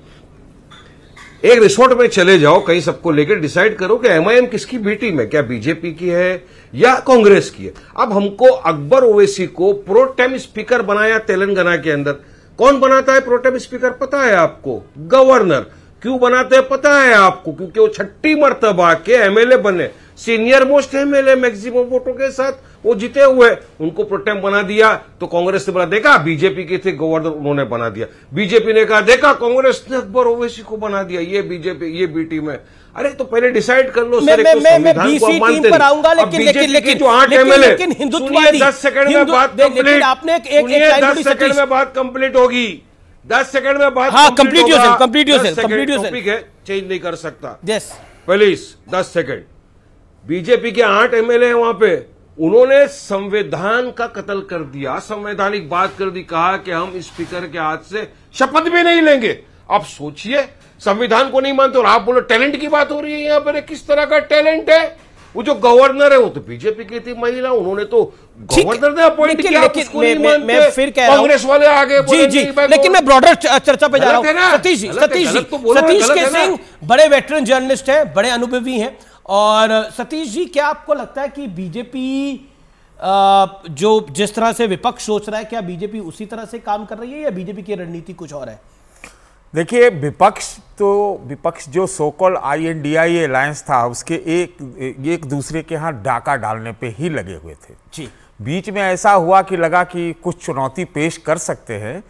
एक रिसोर्ट में चले जाओ, कहीं सबको लेकर डिसाइड करो कि एमआईएम किसकी बी टीम है, क्या बीजेपी की है या कांग्रेस की है। अब हमको अकबर ओवैसी को प्रोटेम स्पीकर बनाया तेलंगाना के अंदर। कौन बनाता है प्रोटेम स्पीकर पता है आपको? गवर्नर। क्यों बनाते हैं पता है आपको? क्योंकि वो 6ठी मर्तबा के एमएलए बने, सीनियर मोस्ट एमएलए मैक्सिमम वोटों के साथ वो जीते हुए, उनको प्रोटेम बना दिया। तो कांग्रेस ने बोला देखा बीजेपी के थे गवर्नर, उन्होंने बना दिया। बीजेपी ने कहा देखा कांग्रेस ने अकबर ओवैसी को बना दिया, ये बीजेपी ये बी टीम है। अरे तो पहले डिसाइड कर लो सर, एक तो संविधान को मानते नहीं। अब बीजेपी के जो 8 एमएलए, सुनिए 10 सेकंड में बात कंप्लीट, सुनिए 10 सेकंड में बात कंप्लीट होगी, 10 सेकंड में बात कंप्लीट टॉपिक है, चेंज नहीं कर सकता। Please 10 second. बीजेपी के 8 एमएलए हैं वहां पे, उन्होंने संविधान का कत्ल कर दिया, संवैधानिक बात कर दी, कहा कि हम स्पीकर के हाथ से शपथ भी नहीं लेंगे। अब सोचिए, संविधान को नहीं मानते और आप बोलो टैलेंट की बात हो रही है यहां पर। किस तरह का टैलेंट है? वो जो गवर्नर है वो तो बीजेपी की थी महिला, उन्होंने तो गवर्नर ने अपॉइंट किया। मैं फिर कह रहा हूं, कांग्रेस वाले आगे जी, लेकिन मैं ब्रॉडर चर्चा पे जा रहा हूं। सतीश के सिंह बड़े वेटरन जर्नलिस्ट हैं, बड़े अनुभवी हैं। और सतीश जी, क्या आपको लगता है कि बीजेपी जो जिस तरह से विपक्ष सोच रहा है, क्या बीजेपी उसी तरह से काम कर रही है या बीजेपी की रणनीति कुछ और है? देखिए, विपक्ष जो सोकॉल INDIA अलायंस था, उसके एक दूसरे के यहाँ डाका डालने पे ही लगे हुए थे जी। बीच में ऐसा हुआ कि लगा कि कुछ चुनौती पेश कर सकते हैं,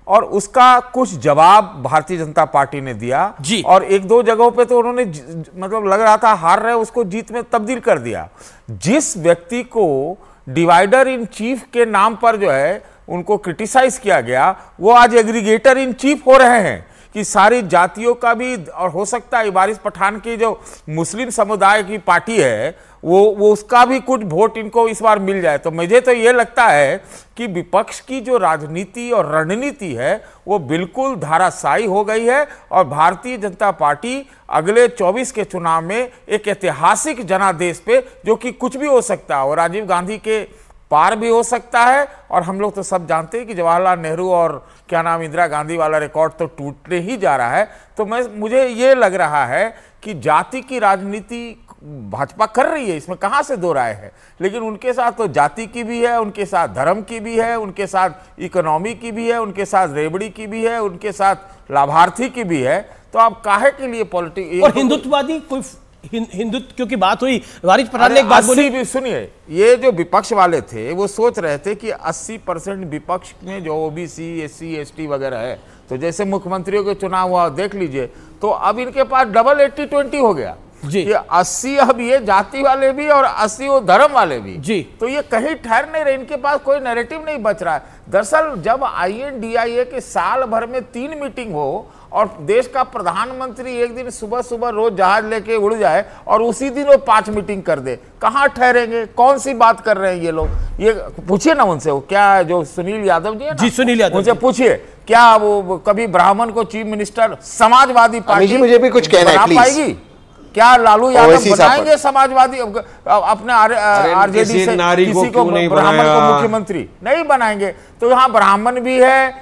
और उसका कुछ जवाब भारतीय जनता पार्टी ने दिया जी। और एक दो जगहों पे तो उन्होंने मतलब लग रहा था हार रहे, उसको जीत में तब्दील कर दिया। जिस व्यक्ति को डिवाइडर इन चीफ के नाम पर जो है उनको क्रिटिसाइज किया गया, वो आज एग्रीगेटर इन चीफ हो रहे हैं कि सारी जातियों का भी, और हो सकता है वारिस पठान की जो मुस्लिम समुदाय की पार्टी है वो उसका भी कुछ वोट इनको इस बार मिल जाए। तो मुझे तो ये लगता है कि विपक्ष की जो राजनीति और रणनीति है वो बिल्कुल धाराशायी हो गई है और भारतीय जनता पार्टी अगले 24 के चुनाव में एक ऐतिहासिक जनादेश पे, जो कि कुछ भी हो सकता है और राजीव गांधी के पार भी हो सकता है, और हम लोग तो सब जानते हैं कि जवाहरलाल नेहरू और क्या नाम इंदिरा गांधी वाला रिकॉर्ड तो टूटने ही जा रहा है। तो मुझे ये लग रहा है कि जाति की राजनीति भाजपा कर रही है, इसमें कहां से दो राय है, लेकिन उनके साथ तो जाति की भी है, उनके साथ धर्म की भी है, उनके साथ इकोनॉमी की भी है, उनके साथ रेबड़ी की भी है, उनके साथ लाभार्थी की भी है। तो आप काहे के लिए पॉलिटिक्स और हिंदुत्ववादी कोई हिंदुत्व, क्योंकि बात हुई वारिस पठान ने एक बात बोली भी, सुनिए, ये जो विपक्ष वाले थे वो सोच रहे थे कि 80% विपक्ष में जो ओबीसी, एससी, एसटी वगैरह है, तो जैसे मुख्यमंत्रियों के चुनाव हुआ देख लीजिए, तो अब इनके पास डबल 80-20 हो गया जी। ये 80 अब ये जाति वाले भी और 80 वो धर्म वाले भी जी। तो ये कहीं ठहर नहीं रहे, इनके पास कोई नैरेटिव नहीं बच रहा है। दरअसल जब INDIA के साल भर में 3 मीटिंग हो और देश का प्रधानमंत्री एक दिन सुबह सुबह रोज जहाज लेके उड़ जाए और उसी दिन वो 5 मीटिंग कर दे, कहाँ ठहरेंगे? कौन सी बात कर रहे हैं ये लोग? ये पूछिए ना उनसे, वो क्या जो सुनील यादव जी है जी, सुनील यादव उनसे पूछिए, क्या वो कभी ब्राह्मण को चीफ मिनिस्टर समाजवादी पार्टी मुझे भी कुछ कहना है, पाएगी? क्या लालू यादव बनाएंगे समाजवादी अपने आरजेडी से किसी को ब्राह्मण को मुख्यमंत्री? नहीं बनाएंगे। तो यहाँ ब्राह्मण भी है,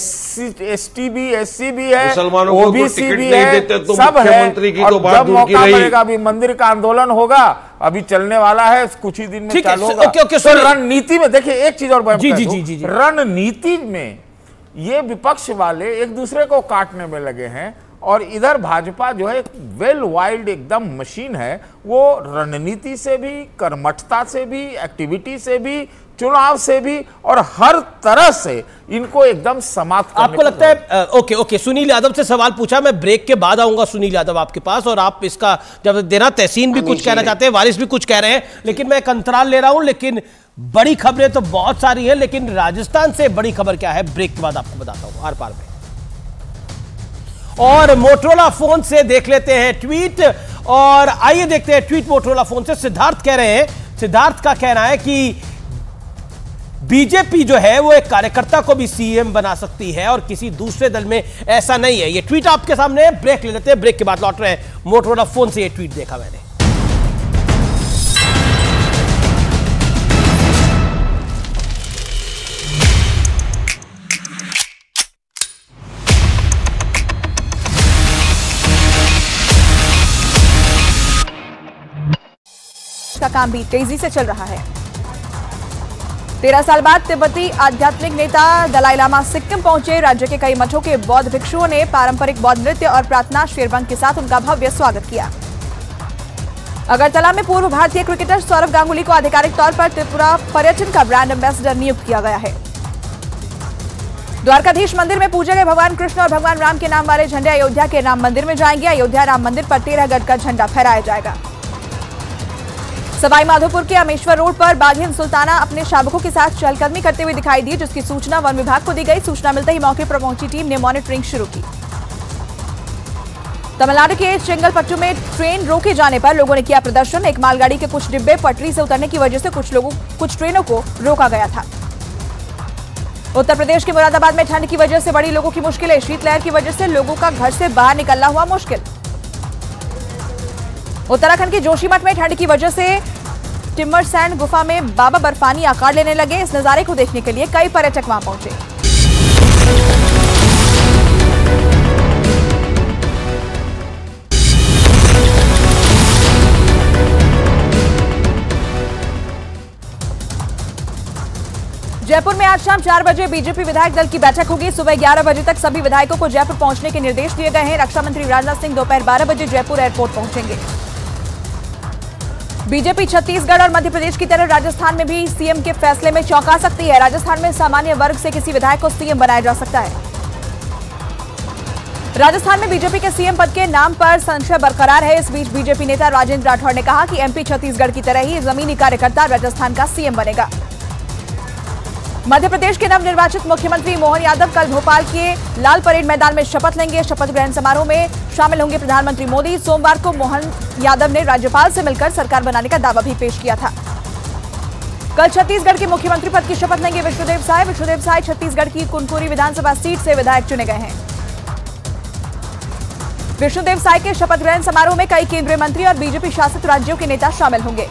ST भी, SC भी है, OBC भी है, सब है। और जब मौका मिलेगा, अभी मंदिर का आंदोलन होगा, अभी चलने वाला है, कुछ ही दिन में चालू होगा। तो रणनीति में देखिए एक चीज और, रणनीति में ये विपक्ष वाले एक दूसरे को काटने में लगे हैं और इधर भाजपा जो है वेल वाइल्ड एकदम मशीन है, वो रणनीति से भी, कर्मठता से भी, एक्टिविटी से भी, चुनाव से भी और हर तरह से इनको एकदम समाप्त करने। आपको लगता है ओके, सुनील यादव से सवाल पूछा, मैं ब्रेक के बाद आऊंगा सुनील यादव आपके पास, और आप इसका जब देना, तहसीन भी कुछ कहना चाहते हैं, वारिस भी कुछ कह रहे हैं, लेकिन मैं एक अंतराल ले रहा हूं। लेकिन बड़ी खबरें तो बहुत सारी हैं, लेकिन राजस्थान से बड़ी खबर क्या है, ब्रेक के बाद आपको बताता हूं आर पार में। और मोटरोला फोन से देख लेते हैं ट्वीट, और आइए देखते हैं ट्वीट मोटरोला फोन से। सिद्धार्थ कह रहे हैं, सिद्धार्थ का कहना है कि बीजेपी जो है वो एक कार्यकर्ता को भी सीएम बना सकती है और किसी दूसरे दल में ऐसा नहीं है। ये ट्वीट आपके सामने है, ब्रेक ले लेते हैं, ब्रेक के बाद लौट रहे हैं। मोटरोला फोन से ये ट्वीट देखा मैंने। का काम भी तेजी से चल रहा है। 13 साल बाद तिब्बती आध्यात्मिक नेता दलाई लामा सिक्किम पहुंचे। राज्य के कई मठों के बौद्ध भिक्षुओं ने पारंपरिक बौद्ध नृत्य और प्रार्थना शेरबंग के साथ उनका भव्य स्वागत किया। अगरतला में पूर्व भारतीय क्रिकेटर सौरव गांगुली को आधिकारिक तौर पर त्रिपुरा पर्यटन का ब्रांड एम्बेसडर नियुक्त किया गया है। द्वारकाधीश मंदिर में पूजे गए भगवान कृष्ण और भगवान राम के नाम वाले झंडे अयोध्या के राम मंदिर में जाएंगे। अयोध्या राम मंदिर पर 13 गज का झंडा फहराया जाएगा। सवाई माधोपुर के अमेश्वर रोड पर बाघिन सुल्ताना अपने शावकों के साथ चहलकदमी करते हुए दिखाई दी, जिसकी सूचना वन विभाग को दी गई। सूचना मिलते ही मौके पर पहुंची टीम ने मॉनिटरिंग शुरू की। तमिलनाडु के चेंगलपट्टू में ट्रेन रोके जाने पर लोगों ने किया प्रदर्शन। एक मालगाड़ी के कुछ डिब्बे पटरी से उतरने की वजह से कुछ ट्रेनों को रोका गया था। उत्तर प्रदेश के मुरादाबाद में ठंड की वजह से बड़ी लोगों की मुश्किलें। शीतलहर की वजह से लोगों का घर से बाहर निकलना हुआ मुश्किल। उत्तराखंड के जोशीमठ में ठंड की वजह से टिम्बर सैंड गुफा में बाबा बर्फानी आकार लेने लगे। इस नजारे को देखने के लिए कई पर्यटक वहां पहुंचे। जयपुर में आज शाम 4 बजे बीजेपी विधायक दल की बैठक होगी। सुबह 11 बजे तक सभी विधायकों को जयपुर पहुंचने के निर्देश दिए गए हैं। रक्षा मंत्री राजनाथ सिंह दोपहर 12 बजे जयपुर एयरपोर्ट पहुंचेंगे। बीजेपी छत्तीसगढ़ और मध्य प्रदेश की तरह राजस्थान में भी सीएम के फैसले में चौंका सकती है। राजस्थान में सामान्य वर्ग से किसी विधायक को सीएम बनाया जा सकता है। राजस्थान में बीजेपी के सीएम पद के नाम पर संशय बरकरार है। इस बीच बीजेपी नेता राजेंद्र राठौड़ ने कहा कि एमपी छत्तीसगढ़ की तरह ही जमीनी कार्यकर्ता राजस्थान का सीएम बनेगा। मध्य प्रदेश के नवनिर्वाचित मुख्यमंत्री मोहन यादव कल भोपाल के लाल परेड मैदान में शपथ लेंगे। शपथ ग्रहण समारोह में शामिल होंगे प्रधानमंत्री मोदी। सोमवार को मोहन यादव ने राज्यपाल से मिलकर सरकार बनाने का दावा भी पेश किया था। कल छत्तीसगढ़ के मुख्यमंत्री पद की शपथ लेंगे विष्णुदेव साय। विष्णुदेव साय छत्तीसगढ़ की कुनकुरी विधानसभा सीट से विधायक चुने गए हैं। विष्णुदेव साय के शपथ ग्रहण समारोह में कई केंद्रीय मंत्री और बीजेपी शासित राज्यों के नेता शामिल होंगे।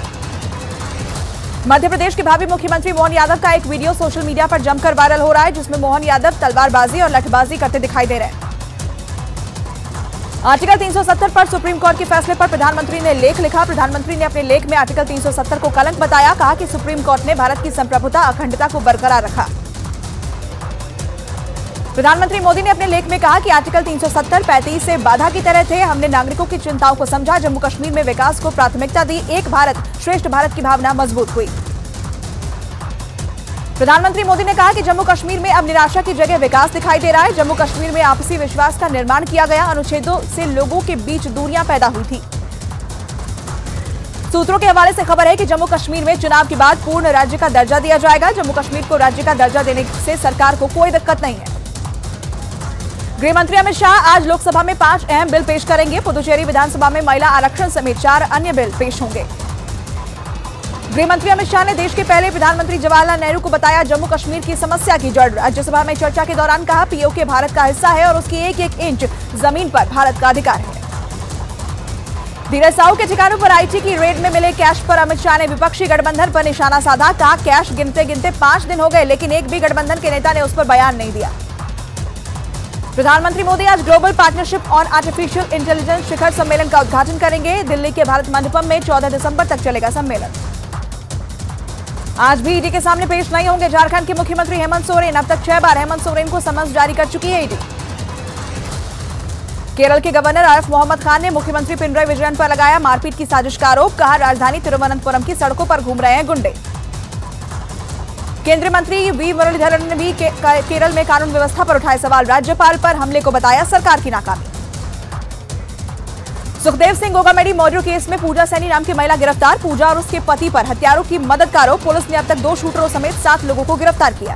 मध्य प्रदेश के भावी मुख्यमंत्री मोहन यादव का एक वीडियो सोशल मीडिया पर जमकर वायरल हो रहा है, जिसमें मोहन यादव तलवारबाजी और लठबाजी करते दिखाई दे रहे हैं। आर्टिकल 370 पर सुप्रीम कोर्ट के फैसले पर प्रधानमंत्री ने लेख लिखा। प्रधानमंत्री ने अपने लेख में आर्टिकल 370 को कलंक बताया। कहा कि सुप्रीम कोर्ट ने भारत की संप्रभुता अखंडता को बरकरार रखा। प्रधानमंत्री मोदी ने अपने लेख में कहा कि आर्टिकल 370 35 से बाधा की तरह थे। हमने नागरिकों की चिंताओं को समझा, जम्मू कश्मीर में विकास को प्राथमिकता दी, एक भारत श्रेष्ठ भारत की भावना मजबूत हुई। प्रधानमंत्री मोदी ने कहा कि जम्मू कश्मीर में अब निराशा की जगह विकास दिखाई दे रहा है। जम्मू कश्मीर में आपसी विश्वास का निर्माण किया गया। अनुच्छेदों से लोगों के बीच दूरियां पैदा हुई थी। सूत्रों के हवाले से खबर है कि जम्मू कश्मीर में चुनाव के बाद पूर्ण राज्य का दर्जा दिया जाएगा। जम्मू कश्मीर को राज्य का दर्जा देने से सरकार को कोई दिक्कत नहीं है। गृह मंत्री अमित शाह आज लोकसभा में 5 अहम बिल पेश करेंगे। पुदुचेरी विधानसभा में महिला आरक्षण समेत 4 अन्य बिल पेश होंगे। गृह मंत्री अमित शाह ने देश के पहले प्रधानमंत्री जवाहरलाल नेहरू को बताया जम्मू कश्मीर की समस्या की जड़। राज्यसभा में चर्चा के दौरान कहा पीओके भारत का हिस्सा है और उसकी एक एक इंच जमीन पर भारत का अधिकार है। धीरज साहू के ठिकानों पर आईटी की रेड में मिले कैश पर अमित शाह ने विपक्षी गठबंधन पर निशाना साधा। कहा कैश गिनते गिनते 5 दिन हो गए, लेकिन एक भी गठबंधन के नेता ने उस पर बयान नहीं दिया। प्रधानमंत्री मोदी आज global partnership on artificial intelligence शिखर सम्मेलन का उद्घाटन करेंगे। दिल्ली के भारत मंडपम में 14 दिसंबर तक चलेगा सम्मेलन। आज भी ईडी के सामने पेश नहीं होंगे झारखंड के मुख्यमंत्री हेमंत सोरेन। अब तक 6 बार हेमंत सोरेन को समन्स जारी कर चुकी है ईडी। केरल के गवर्नर आरिफ मोहम्मद खान ने मुख्यमंत्री पिनराई विजयन पर लगाया मारपीट की साजिश का आरोप। कहा राजधानी तिरुवनंतपुरम की सड़कों पर घूम रहे हैं गुंडे। केंद्रीय मंत्री वी मुरलीधरन ने भी केरल में कानून व्यवस्था पर उठाए सवाल। राज्यपाल पर हमले को बताया सरकार की नाकामी। सुखदेव सिंह गोगामेडी मर्डर केस में पूजा सैनी नाम की महिला गिरफ्तार। पूजा और उसके पति पर हत्यारों की मदद का आरोप। पुलिस ने अब तक 2 शूटरों समेत 7 लोगों को गिरफ्तार किया।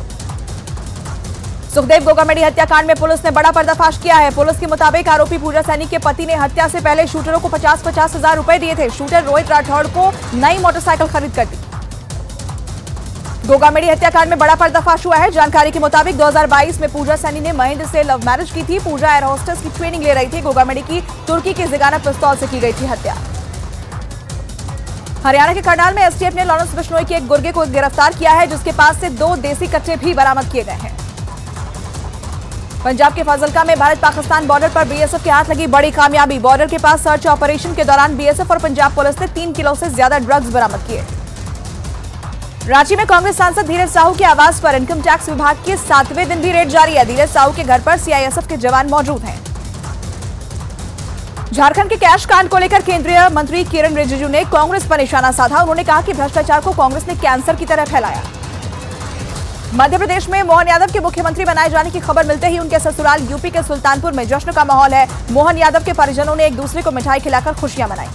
सुखदेव गोगामेडी हत्याकांड में पुलिस ने बड़ा पर्दाफाश किया है। पुलिस के मुताबिक आरोपी पूजा सैनी के पति ने हत्या से पहले शूटरों को 50-50 हजार रुपए दिए थे। शूटर रोहित राठौड़ को नई मोटरसाइकिल खरीद कर दी। गोगामेडी हत्याकांड में बड़ा पर्दाफाश हुआ है। जानकारी के मुताबिक 2022 में पूजा सैनी ने महेंद्र से लव मैरिज की थी। पूजा एयर होस्टेस की ट्रेनिंग ले रही थी। गोगामेडी की तुर्की के जिगाना पिस्तौल से की गई थी हत्या। हरियाणा के करनाल में एसटीएफ ने लॉरेंस बिश्नोई के एक गुर्गे को गिरफ्तार किया है, जिसके पास से 2 देसी कट्टे भी बरामद किए गए हैं। पंजाब के फाजिल्का में भारत पाकिस्तान बॉर्डर पर बीएसएफ के हाथ लगी बड़ी कामयाबी। बॉर्डर के पास सर्च ऑपरेशन के दौरान बीएसएफ और पंजाब पुलिस ने 3 किलो से ज्यादा ड्रग्स बरामद किए। रांची में कांग्रेस सांसद धीरज साहू के आवास पर इनकम टैक्स विभाग के 7वें दिन भी रेड जारी है। धीरज साहू के घर पर सीआईएसएफ के जवान मौजूद हैं। झारखंड के कैश कांड को लेकर केंद्रीय मंत्री किरण रिजिजू ने कांग्रेस पर निशाना साधा। उन्होंने कहा कि भ्रष्टाचार को कांग्रेस ने कैंसर की तरह फैलाया। मध्य प्रदेश में मोहन यादव के मुख्यमंत्री बनाए जाने की खबर मिलते ही उनके ससुराल यूपी के सुल्तानपुर में जश्न का माहौल है। मोहन यादव के परिजनों ने एक दूसरे को मिठाई खिलाकर खुशियां मनाई।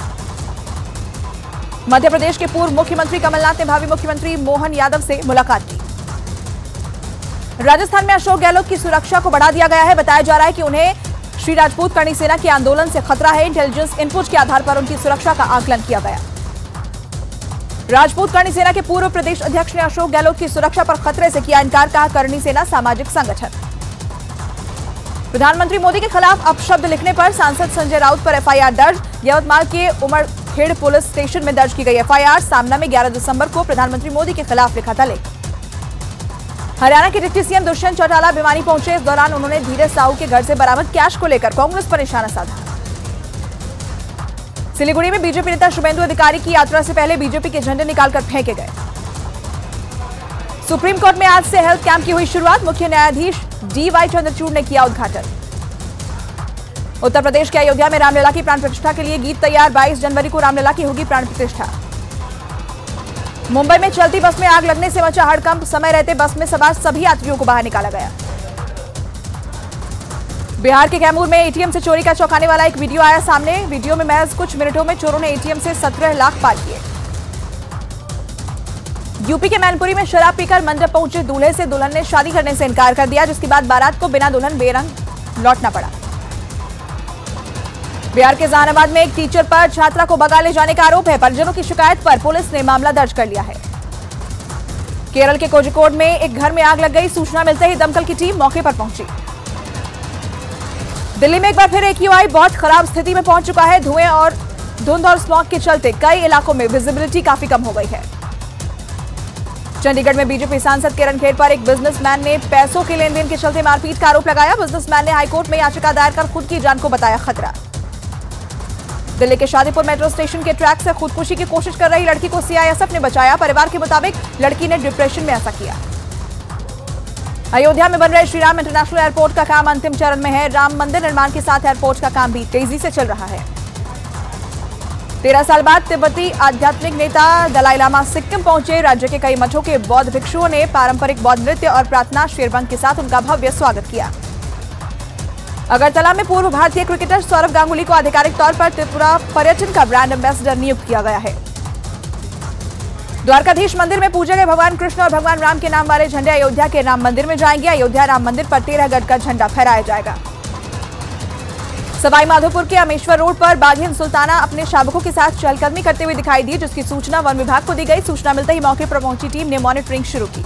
मध्य प्रदेश के पूर्व मुख्यमंत्री कमलनाथ ने भावी मुख्यमंत्री मोहन यादव से मुलाकात की। राजस्थान में अशोक गहलोत की सुरक्षा को बढ़ा दिया गया है। बताया जा रहा है कि उन्हें श्री राजपूत करणी सेना के आंदोलन से खतरा है। इंटेलिजेंस इनपुट के आधार पर उनकी सुरक्षा का आकलन किया गया। राजपूत करणी सेना के पूर्व प्रदेश अध्यक्ष ने अशोक गहलोत की सुरक्षा पर खतरे से किया इनकार। कहा करणी सेना सामाजिक संगठन। प्रधानमंत्री मोदी के खिलाफ अपशब्द लिखने पर सांसद संजय राउत पर एफआईआर दर्ज। यवतमाल के उमरखेड़ पुलिस स्टेशन में दर्ज की गई एफआईआर। सामना में 11 दिसंबर को प्रधानमंत्री मोदी के खिलाफ लिखा था लेख। हरियाणा के डिप्टी सीएम दुष्यंत चौटाला भिवानी पहुंचे। इस दौरान उन्होंने धीरज साहू के घर से बरामद कैश को लेकर कांग्रेस पर निशाना साधा। सिलीगुड़ी में बीजेपी नेता शुभेंदु अधिकारी की यात्रा से पहले बीजेपी के झंडे निकालकर फेंके गए। सुप्रीम कोर्ट में आज से हेल्थ कैंप की हुई शुरुआत। मुख्य न्यायाधीश डीवाई चंद्रचूड़ ने किया उद्घाटन। उत्तर प्रदेश के अयोध्या में रामलला की प्राण प्रतिष्ठा के लिए गीत तैयार। 22 जनवरी को रामलला की होगी प्राण प्रतिष्ठा। मुंबई में चलती बस में आग लगने से मचा हड़कंप। समय रहते बस में सवार सभी यात्रियों को बाहर निकाला गया। बिहार के कैमूर में एटीएम से चोरी का चौंकाने वाला एक वीडियो आया सामने। वीडियो में महज कुछ मिनटों में चोरों ने एटीएम से 17 लाख पार किए। यूपी के मैनपुरी में शराब पीकर मंडप पहुंचे दूल्हे से दुल्हन ने शादी करने से इनकार कर दिया, जिसके बाद बारात को बिना दुल्हन बेरंग लौटना पड़ा। बिहार के जहानाबाद में एक टीचर पर छात्रा को भगा ले जाने का आरोप है। परिजनों की शिकायत पर पुलिस ने मामला दर्ज कर लिया है। केरल के कोझिकोड में एक घर में आग लग गई। सूचना मिलते ही दमकल की टीम मौके पर पहुंची। दिल्ली में एक बार फिर एक्यूआई बहुत खराब स्थिति में पहुंच चुका है। धुएं और धुंध और स्मॉग के चलते कई इलाकों में विजिबिलिटी काफी कम हो गई है। चंडीगढ़ में बीजेपी सांसद किरण खेर पर एक बिजनेसमैन ने पैसों के लेन देन के चलते मारपीट का आरोप लगाया। बिजनेसमैन ने हाईकोर्ट में याचिका दायर कर खुद की जान को बताया खतरा। दिल्ली के शादीपुर मेट्रो स्टेशन के ट्रैक से खुदकुशी की कोशिश कर रही लड़की को सीआईएसएफ ने बचाया। परिवार के मुताबिक लड़की ने डिप्रेशन में ऐसा किया। अयोध्या में बन रहे श्री राम इंटरनेशनल एयरपोर्ट का काम अंतिम चरण में है। राम मंदिर निर्माण के साथ एयरपोर्ट का काम भी तेजी से चल रहा है। 13 साल बाद तिब्बती आध्यात्मिक नेता दलाई लामा सिक्किम पहुंचे। राज्य के कई मठों के बौद्ध भिक्षुओं ने पारंपरिक बौद्ध नृत्य और प्रार्थना शेरबंग के साथ उनका भव्य स्वागत किया। अगरतला में पूर्व भारतीय क्रिकेटर सौरव गांगुली को आधिकारिक तौर पर त्रिपुरा पर्यटन का ब्रांड एम्बेसडर नियुक्त किया गया है। द्वारकाधीश मंदिर में पूजे गए भगवान कृष्ण और भगवान राम के नाम वाले झंडे अयोध्या के राम मंदिर में जाएंगे। अयोध्या राम मंदिर पर 13 गज का झंडा फहराया जाएगा। सवाई माधोपुर के अमेश्वर रोड पर बाघिन सुल्ताना अपने शावकों के साथ चहलकदमी करते हुए दिखाई दी, जिसकी सूचना वन विभाग को दी गई। सूचना मिलते ही मौके पर पहुंची टीम ने मॉनिटरिंग शुरू की।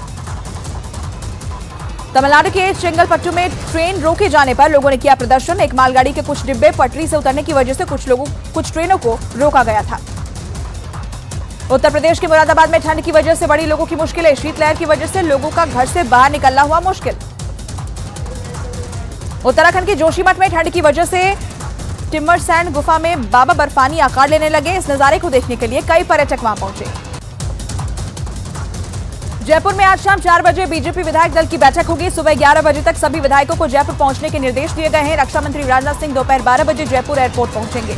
तमिलनाडु के चेंगलपट्टू में ट्रेन रोके जाने पर लोगों ने किया प्रदर्शन। एक मालगाड़ी के कुछ डिब्बे पटरी से उतरने की वजह से कुछ ट्रेनों को रोका गया था। उत्तर प्रदेश के मुरादाबाद में ठंड की वजह से बड़ी लोगों की मुश्किलें। शीतलहर की वजह से लोगों का घर से बाहर निकलना हुआ मुश्किल। उत्तराखंड के जोशीमठ में ठंड की वजह से टिम्बर सैंड गुफा में बाबा बर्फानी आकार लेने लगे। इस नजारे को देखने के लिए कई पर्यटक वहां पहुंचे। जयपुर में आज शाम 4 बजे बीजेपी विधायक दल की बैठक होगी। सुबह 11 बजे तक सभी विधायकों को जयपुर पहुंचने के निर्देश दिए गए हैं। रक्षा मंत्री राजनाथ सिंह दोपहर 12 बजे जयपुर एयरपोर्ट पहुंचेंगे।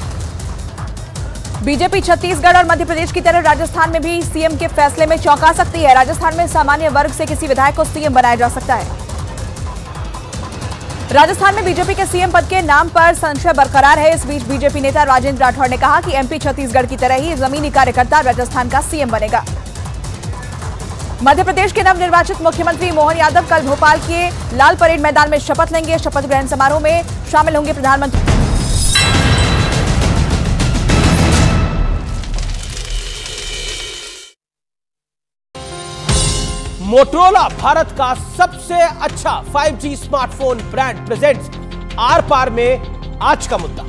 बीजेपी छत्तीसगढ़ और मध्य प्रदेश की तरह राजस्थान में भी सीएम के फैसले में चौंका सकती है। राजस्थान में सामान्य वर्ग से किसी विधायक को सीएम बनाया जा सकता है। राजस्थान में बीजेपी के सीएम पद के नाम पर संशय बरकरार है। इस बीच बीजेपी नेता राजेंद्र राठौड़ ने कहा कि एमपी छत्तीसगढ़ की तरह ही जमीनी कार्यकर्ता राजस्थान का सीएम बनेगा। मध्य प्रदेश के नवनिर्वाचित मुख्यमंत्री मोहन यादव कल भोपाल के लाल परेड मैदान में शपथ लेंगे। शपथ ग्रहण समारोह में शामिल होंगे प्रधानमंत्री। मोटोरोला भारत का सबसे अच्छा 5G स्मार्टफोन ब्रांड प्रेजेंट्स आर पार में आज का मुद्दा।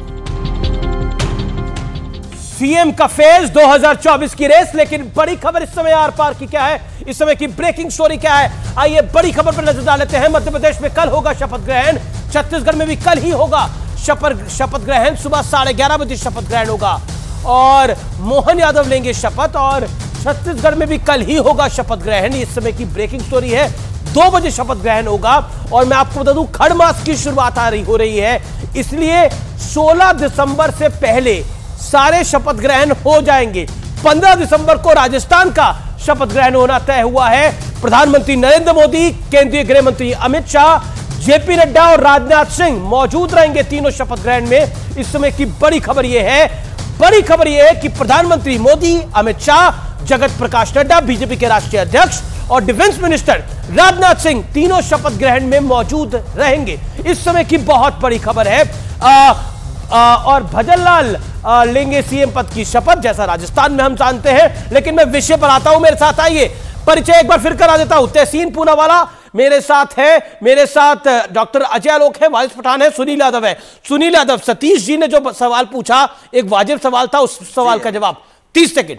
सीएम का फेज 2024 की रेस, लेकिन बड़ी खबर इस समय आर पार की क्या है, इस समय की ब्रेकिंग स्टोरी क्या है, आइए बड़ी खबर पर नजर डाल लेते हैं। मध्य प्रदेश में कल होगा शपथ ग्रहण, छत्तीसगढ़ में भी कल ही होगा शपथ ग्रहण। सुबह 11:30 बजे शपथ ग्रहण होगा और मोहन यादव लेंगे शपथ, और छत्तीसगढ़ में भी कल ही होगा शपथ ग्रहण। इस समय की ब्रेकिंग स्टोरी है। 2 बजे शपथ ग्रहण होगा और मैं आपको बता दूं खड़ मास की शुरुआत हो रही है, इसलिए 16 दिसंबर से पहले सारे शपथ ग्रहण हो जाएंगे। 15 दिसंबर को राजस्थान का शपथ ग्रहण होना तय हुआ है। प्रधानमंत्री नरेंद्र मोदी, केंद्रीय गृह मंत्री अमित शाह, जेपी नड्डा और राजनाथ सिंह मौजूद रहेंगे तीनों शपथ ग्रहण में। इस समय की बड़ी खबर यह है कि प्रधानमंत्री मोदी, अमित शाह, जगत प्रकाश नड्डा बीजेपी के राष्ट्रीय अध्यक्ष और डिफेंस मिनिस्टर राजनाथ सिंह तीनों शपथ ग्रहण में मौजूद रहेंगे। इस समय की बहुत बड़ी खबर है। और भजनलाल लेंगे सीएम पद की शपथ, जैसा राजस्थान में हम जानते हैं। लेकिन मैं विषय पर आता हूं, मेरे साथ आइए, परिचय एक बार फिर करा देता हूं। तहसीन पूनावाला मेरे साथ है, मेरे साथ डॉक्टर अजय आलोक है, वारिस पठान है, सुनील यादव है। सुनील यादव, सतीश जी ने जो सवाल पूछा एक वाजिब सवाल था, उस सवाल का जवाब 30 सेकेंड।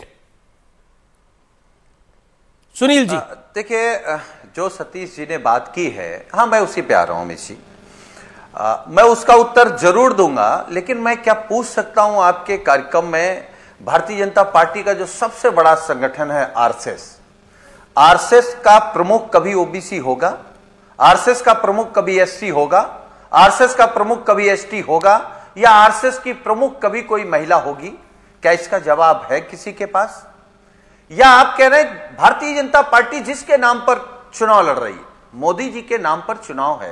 सुनील जी। देखिए, जो सतीश जी ने बात की है, हाँ मैं उसी पे आ रहा हूं अमित जी। मैं उसका उत्तर जरूर दूंगा, लेकिन मैं क्या पूछ सकता हूं आपके कार्यक्रम में, भारतीय जनता पार्टी का जो सबसे बड़ा संगठन है आरएसएस का प्रमुख कभी ओबीसी होगा, आरएसएस का प्रमुख कभी एससी होगा, आरएसएस का प्रमुख कभी एसटी होगा, या आरएसएस की प्रमुख कभी कोई महिला होगी? क्या इसका जवाब है किसी के पास? या आप कह रहे हैं भारतीय जनता पार्टी जिसके नाम पर चुनाव लड़ रही है, मोदी जी के नाम पर चुनाव है,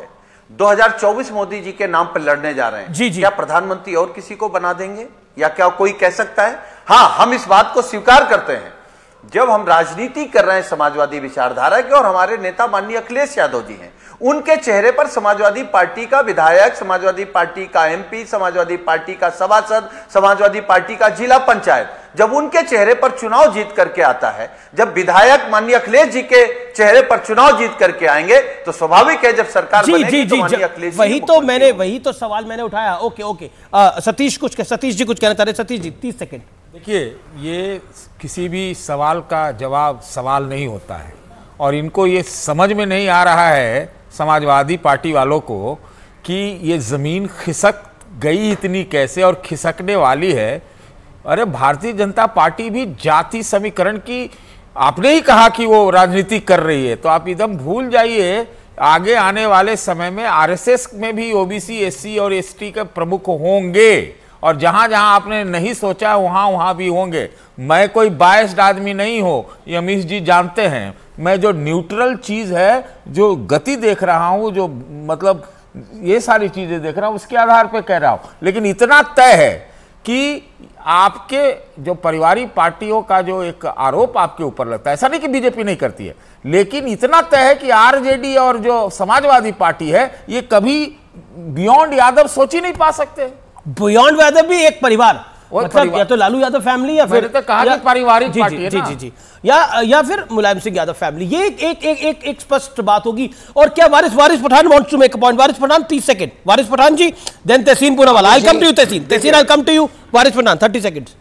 2024 मोदी जी के नाम पर लड़ने जा रहे हैं। जी जी। क्या प्रधानमंत्री और किसी को बना देंगे, या क्या कोई कह सकता है? हाँ, हम इस बात को स्वीकार करते हैं, जब हम राजनीति कर रहे हैं समाजवादी विचारधारा के, और हमारे नेता माननीय अखिलेश यादव जी हैं, उनके चेहरे पर समाजवादी पार्टी का विधायक, समाजवादी पार्टी का एमपी, समाजवादी पार्टी का सभासद, समाजवादी पार्टी का जिला पंचायत, जब उनके चेहरे पर चुनाव जीत करके आता है, जब विधायक माननीय अखिलेश जी के चेहरे पर चुनाव जीत करके आएंगे, तो स्वाभाविक है जब सरकार बनेगी तो माननीय अखिलेश जी वही तो सवाल मैंने उठाया। ओके सतीश जी कुछ कहना चाह रहे। सतीश जी 30 सेकंड। देखिए, ये किसी भी सवाल का जवाब सवाल नहीं होता है, और इनको ये समझ में नहीं आ रहा है समाजवादी पार्टी वालों को कि ये जमीन खिसक गई इतनी कैसे और खिसकने वाली है। अरे भारतीय जनता पार्टी भी जाति समीकरण की, आपने ही कहा कि वो राजनीति कर रही है, तो आप एकदम भूल जाइए, आगे आने वाले समय में आरएसएस में भी ओबीसी, एससी और एसटी के प्रमुख होंगे, और जहां जहां आपने नहीं सोचा वहां वहां भी होंगे। मैं कोई बायस्ड आदमी नहीं हूं, ये अमीश जी जानते हैं। मैं जो न्यूट्रल चीज है, जो गति देख रहा हूं, जो मतलब ये सारी चीजें देख रहा हूं, उसके आधार पे कह रहा हूं। लेकिन इतना तय है कि आपके जो पारिवारिक पार्टियों का जो एक आरोप आपके ऊपर लगता है, ऐसा नहीं कि बीजेपी नहीं करती है, लेकिन इतना तय है कि आरजेडी और जो समाजवादी पार्टी है, ये कभी बियॉन्ड यादव सोच ही नहीं पा सकते। बियॉन्ड यादव भी एक परिवार, मतलब या तो लालू यादव फैमिली, या फिर तो कहा कि पारिवारिक पार्टी है ना? जी, या फिर मुलायम सिंह यादव फैमिली। ये एक स्पष्ट बात होगी। और क्या Waris Pathan wants to make a point? Waris Pathan 30 second. Waris Pathan ji, then Tehseen Poonawalla. I come to you Tehseen, I come to you. Waris Pathan 30 seconds.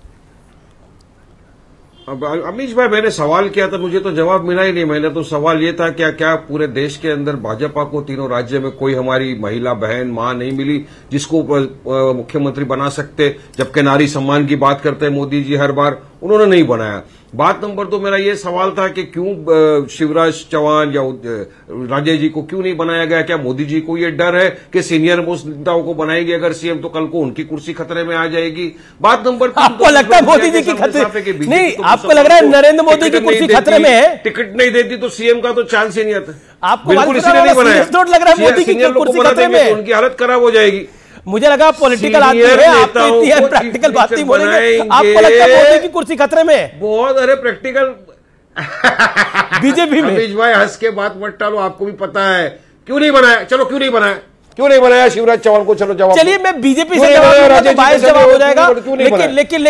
अब अमीश भाई, मैंने सवाल किया था, मुझे तो जवाब मिला ही नहीं। मैंने तो सवाल ये था क्या पूरे देश के अंदर भाजपा को तीनों राज्य में कोई हमारी महिला बहन मां नहीं मिली जिसको मुख्यमंत्री बना सकते, जबकि नारी सम्मान की बात करते हैं मोदी जी हर बार, उन्होंने नहीं बनाया। बात नंबर 2 मेरा ये सवाल था कि क्यों शिवराज चौहान या राजे जी को क्यों नहीं बनाया गया? क्या मोदी जी को ये डर है कि सीनियर मोस्ट नेताओं को बनाएगी अगर सीएम तो कल को उनकी कुर्सी खतरे में आ जाएगी? बात नंबर 3, आपको लगता है मोदी जी की खतरे नहीं, आपको लग रहा है नरेंद्र मोदी की कुर्सी खतरे में है? टिकट नहीं देती तो सीएम का तो चांस ही नहीं आता। आपको बिल्कुल इसीलिए नहीं बनाया। लग रहा है मोदी की कुर्सी खतरे में है, उनकी हालत खराब हो जाएगी। मुझे लगा पॉलिटिकल आदमी है, आप इतनी प्रैक्टिकल बात नहीं बोलेंगे। आपको लगता है मोदी की कुर्सी खतरे में है? बहुत, अरे प्रैक्टिकल बीजेपी में। अमीश भाई हंस के बात मत टालो, आपको भी पता है क्यों नहीं बनाया। चलो क्यों नहीं बनाया शिवराज चौहान को? चलो जवाब। चलिए मैं बीजेपी से जवाब हो जाएगा, लेकिन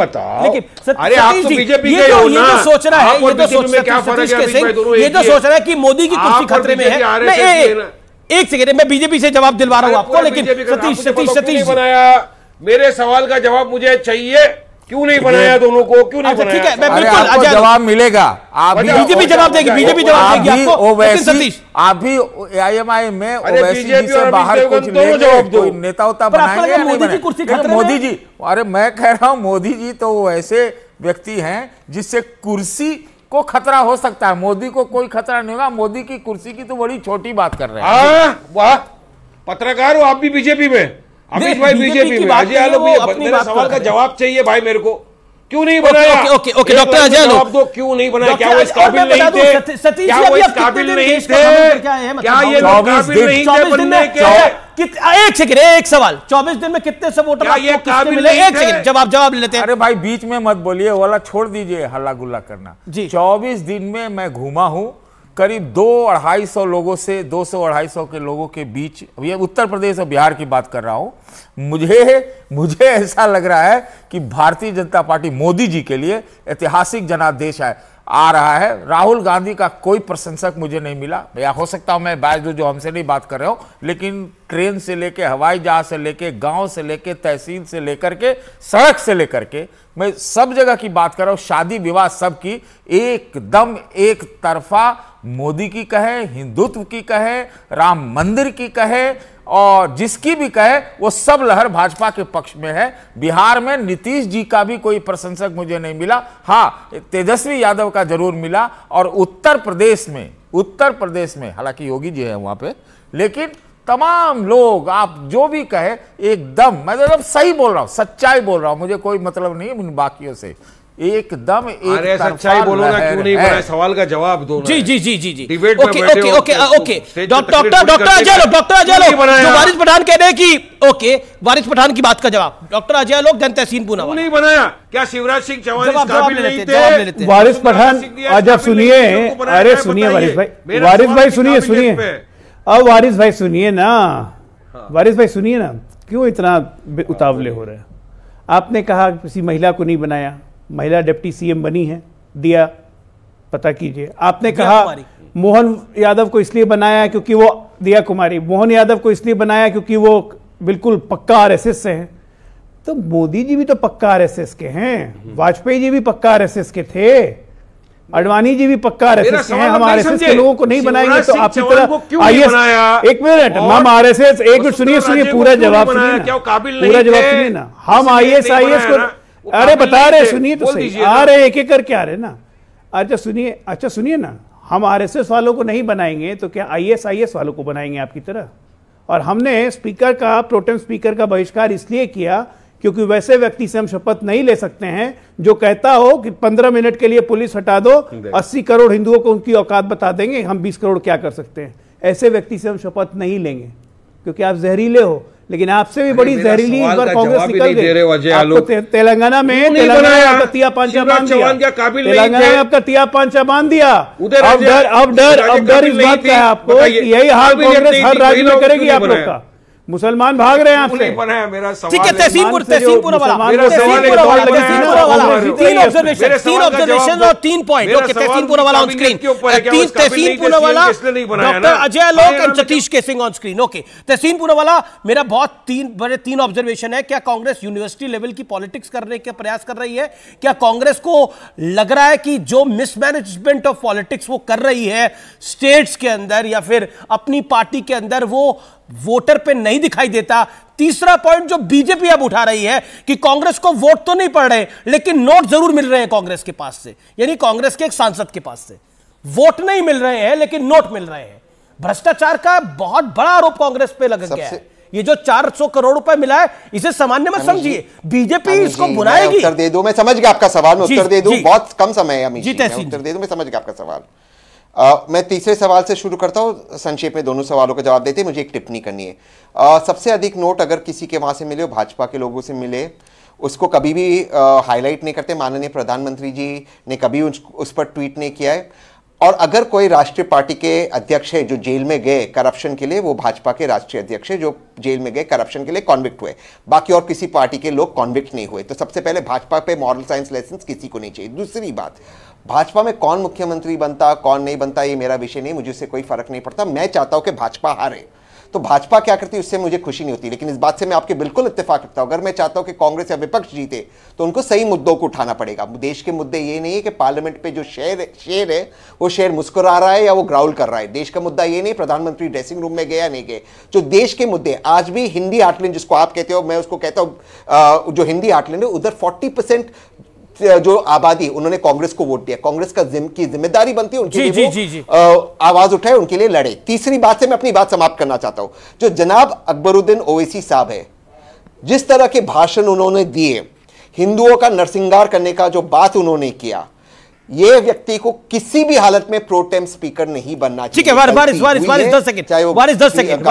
अरे आप तो बीजेपी के हो ना, ये तो सोच रहा है, ये तो सोच रहा है कि मोदी की कुर्सी खतरे में है। एक सेकंड, मैं बीजेपी से जवाब दिलवा रहा हूं आपको, लेकिन सतीश बनाया, मेरे सवाल का जवाब मुझे चाहिए। क्यों नहीं बनाया दोनों को? क्यों नहीं बनाया? ठीक है, मैं आपको जवाब मिलेगा। आप बीजेपी जवाब देगी, बीजेपी जवाब देगी आपको। आप भी आईएमआई में ओवैसी जी से बाहर कुछ लेंगे, नेता होता बनाएंगे या नहीं बनाएंगे? मोदी जी, अरे मैं कह रहा हूं मोदी जी तो ऐसे व्यक्ति हैं जिससे कुर्सी को खतरा हो सकता है, मोदी को कोई खतरा नहीं होगा। मोदी की कुर्सी की तो बड़ी छोटी बात कर रहे हैं। वाह, पत्रकार हो आप भी बीजेपी में? अमित भाई बीजेपी में, अजय आलोक मेरे सवाल का जवाब चाहिए भाई मेरे को। क्यों नहीं बनाया? ओके डॉक्टर अजय आलोक, दो क्यों नहीं बनाया? क्या वो इस काबिल नहीं थे? क्या वो इस काबिल नहीं थे? क्या ये 24 दिन? एक सेकंड, एक सवाल, 24 दिन में कितने से वोटर आपको मिले? एक सेकंड, जवाब ले लेते हैं। अरे भाई बीच में मत बोलिए, वाला छोड़ दीजिए हल्ला गुल्ला करना जी। 24 दिन में मैं घूमा हूं करीब 200-250 लोगों से, 200-250 के लोगों के बीच, ये उत्तर प्रदेश और बिहार की बात कर रहा हूं। मुझे ऐसा लग रहा है कि भारतीय जनता पार्टी मोदी जी के लिए ऐतिहासिक जनादेश आ रहा है। राहुल गांधी का कोई प्रशंसक मुझे नहीं मिला, या हो सकता हूं मैं बात जो हमसे नहीं बात कर रहे हो, लेकिन ट्रेन से लेके, हवाई जहाज से लेके, गांव से लेके, तहसील से लेकर के, सड़क से लेकर के, मैं सब जगह की बात कर रहा हूं, शादी विवाह सब की एकदम एक तरफा मोदी की कहे, हिंदुत्व की कहे, राम मंदिर की कहे, और जिसकी भी कहे वो सब लहर भाजपा के पक्ष में है। बिहार में नीतीश जी का भी कोई प्रशंसक मुझे नहीं मिला, हाँ तेजस्वी यादव का जरूर मिला। और उत्तर प्रदेश में हालांकि योगी जी है वहां पे, लेकिन तमाम लोग आप जो भी कहे एकदम, मैं मतलब सही बोल रहा हूं, सच्चाई बोल रहा हूं, मुझे कोई मतलब नहीं उन बाकियों से। एकदम अरे सच्चाई बोलो ना, क्यों नहीं बनाए? सवाल का जवाब दो। जी जी जी जी जी डिबेट में ओके बैठे ओके हो, okay okay doctor Ajay Alok नहीं बनाया। जो वारिस पठान कह रहे हैं कि ओके वारिस पठान की बात का जवाब डॉक्टर अजय लोग जन तहसीन पूनावाला नहीं बनाया। क्या शिवराज सिंह चौहान इस काबिल नहीं थे? वारिस पठान अच्छा सुनिए, अरे सुनिए वारिस भाई सुनिए अब वारिस भाई सुनिए ना, वारिस भाई सुनिए ना, क्यों इतना उतावले हो रहे हैं? आपने कहा किसी महिला को नहीं बनाया, महिला डिप्टी सीएम बनी है, दिया पता कीजिए। आपने कहा मोहन यादव को इसलिए बनाया क्योंकि वो दिया कुमारी, मोहन यादव को इसलिए बनाया क्योंकि वो बिल्कुल पक्का आरएसएस से हैं। तो मोदी जी भी तो पक्का आरएसएस के हैं, वाजपेयी जी भी पक्का आरएसएस के थे, अडवाणी जी भी पक्का आरएसएस के हैं। हम आरएसएस के लोगों को नहीं बनाएंगे तो आपकी तरह आईएएस। एक मिनट, हम आरएसएस, एक मिनट सुनिए पूरा जवाब सुनिए ना, पूरा जवाब सुनिए ना। हम आईएएस को अरे बता रहे, सुनिए तो सही, आ रहे एक एक करके आ रहे ना। अच्छा सुनिए ना, हम आरएसएस वालों को नहीं बनाएंगे तो क्या आईएएस वालों को बनाएंगे आपकी तरह? और हमने स्पीकर का, प्रोटेम स्पीकर का बहिष्कार इसलिए किया क्योंकि वैसे व्यक्ति से हम शपथ नहीं ले सकते हैं जो कहता हो कि 15 मिनट के लिए पुलिस हटा दो, 80 करोड़ हिंदुओं को उनकी औकात बता देंगे, हम 20 करोड़ क्या कर सकते हैं। ऐसे व्यक्ति से हम शपथ नहीं लेंगे क्योंकि आप जहरीले हो। लेकिन आपसे भी बड़ी जहरीली इस बार कांग्रेस निकल गई। तेलंगाना में आपका तिया पांचा बांध दिया, तेलंगाना में आपका तिया पांचा बांध दिया। अब डर इस बात का है आपको कि यही हाल कांग्रेस हर राज्य में करेगी आप लोग का। मुसलमान भाग रहे हैं आपसे। ठीक है, तहसीनपुर वाला तीन ऑब्जर्वेशन और 3 पॉइंट। ओके, तहसीनपुर वाला ऑन स्क्रीन, तहसीनपुर वाला डॉक्टर अजय लोक and Satish K Singh on screen. Okay, तहसीनपुर वाला मेरा बहुत 3 ऑब्जर्वेशन है। क्या कांग्रेस यूनिवर्सिटी लेवल की पॉलिटिक्स करने के प्रयास कर रही है? क्या कांग्रेस को लग रहा है कि जो मिसमैनेजमेंट ऑफ पॉलिटिक्स वो कर रही है स्टेट्स के अंदर या फिर अपनी पार्टी के अंदर, वो वोटर पे नहीं दिखाई देता? तीसरा पॉइंट जो बीजेपी अब उठा रही है कि कांग्रेस को वोट तो नहीं पड़ रहे लेकिन नोट जरूर मिल रहे हैं कांग्रेस के पास से, यानी कांग्रेस के एक सांसद के पास से वोट नहीं मिल रहे हैं लेकिन नोट मिल रहे हैं। भ्रष्टाचार का बहुत बड़ा आरोप कांग्रेस पे लग गया है। ये जो 400 करोड़ रुपए मिला है इसे सामान्य मत समझिए, बीजेपी इसको बुलाएगी। उत्तर दे दूं, मैं समझ गया आपका सवाल, मैं उत्तर दे दूं, बहुत कम समय है अमित जी, उत्तर दे दूं, मैं समझ गया आपका सवाल। मैं तीसरे सवाल से शुरू करता हूं, संक्षेप में दोनों सवालों का जवाब देते, मुझे एक टिप्पणी करनी है। सबसे अधिक नोट अगर किसी के वहां से मिले, भाजपा के लोगों से मिले, उसको कभी भी हाईलाइट नहीं करते। माननीय प्रधानमंत्री जी ने कभी उस पर ट्वीट नहीं किया है। और अगर कोई राष्ट्रीय पार्टी के अध्यक्ष है जो जेल में गए करप्शन के लिए, वो भाजपा के राष्ट्रीय अध्यक्ष है जो जेल में गए करप्शन के लिए, कॉन्विक्ट हुए। बाकी और किसी पार्टी के लोग कॉन्विक्ट नहीं हुए। तो सबसे पहले भाजपा पे मॉरल साइंस लेसन किसी को नहीं चाहिए। दूसरी बात, भाजपा में कौन मुख्यमंत्री बनता कौन नहीं बनता ये मेरा विषय नहीं, मुझे उससे कोई फर्क नहीं पड़ता। मैं चाहता हूं कि भाजपा हारे, तो भाजपा क्या करती है उससे मुझे खुशी नहीं होती। लेकिन इस बात से मैं आपके बिल्कुल इत्तेफाक रखता हूं, अगर मैं चाहता हूं कि कांग्रेस या विपक्ष जीते तो उनको सही मुद्दों को उठाना पड़ेगा। देश के मुद्दे ये नहीं है कि पार्लियामेंट पे जो शेर है वो शेर मुस्कुरा रहा है या वो ग्राउल कर रहा है। देश का मुद्दा ये नहीं प्रधानमंत्री ड्रेसिंग रूम में गए या नहीं गए। जो देश के मुद्दे आज भी हिंदी आर्टलैंड जिसको आप कहते हो, मैं उसको कहता हूं जो हिंदी आर्टलैंड है, उधर 40% जो आबादी उन्होंने कांग्रेस को वोट दिया। कांग्रेस की जिम्मेदारी बनती है उनके लिए आवाज उठाए, उनके लिए लड़े। तीसरी बात से मैं अपनी बात समाप्त करना चाहता हूं। जो जनाब अकबरुद्दीन ओवैसी साहब है, जिस तरह के भाषण उन्होंने दिए, हिंदुओं का नरसिंगार करने का जो बात उन्होंने किया, ये व्यक्ति को किसी भी हालत में प्रोटेम स्पीकर नहीं बनना चाहिए। ठीक है, वारिस 10 सेकंड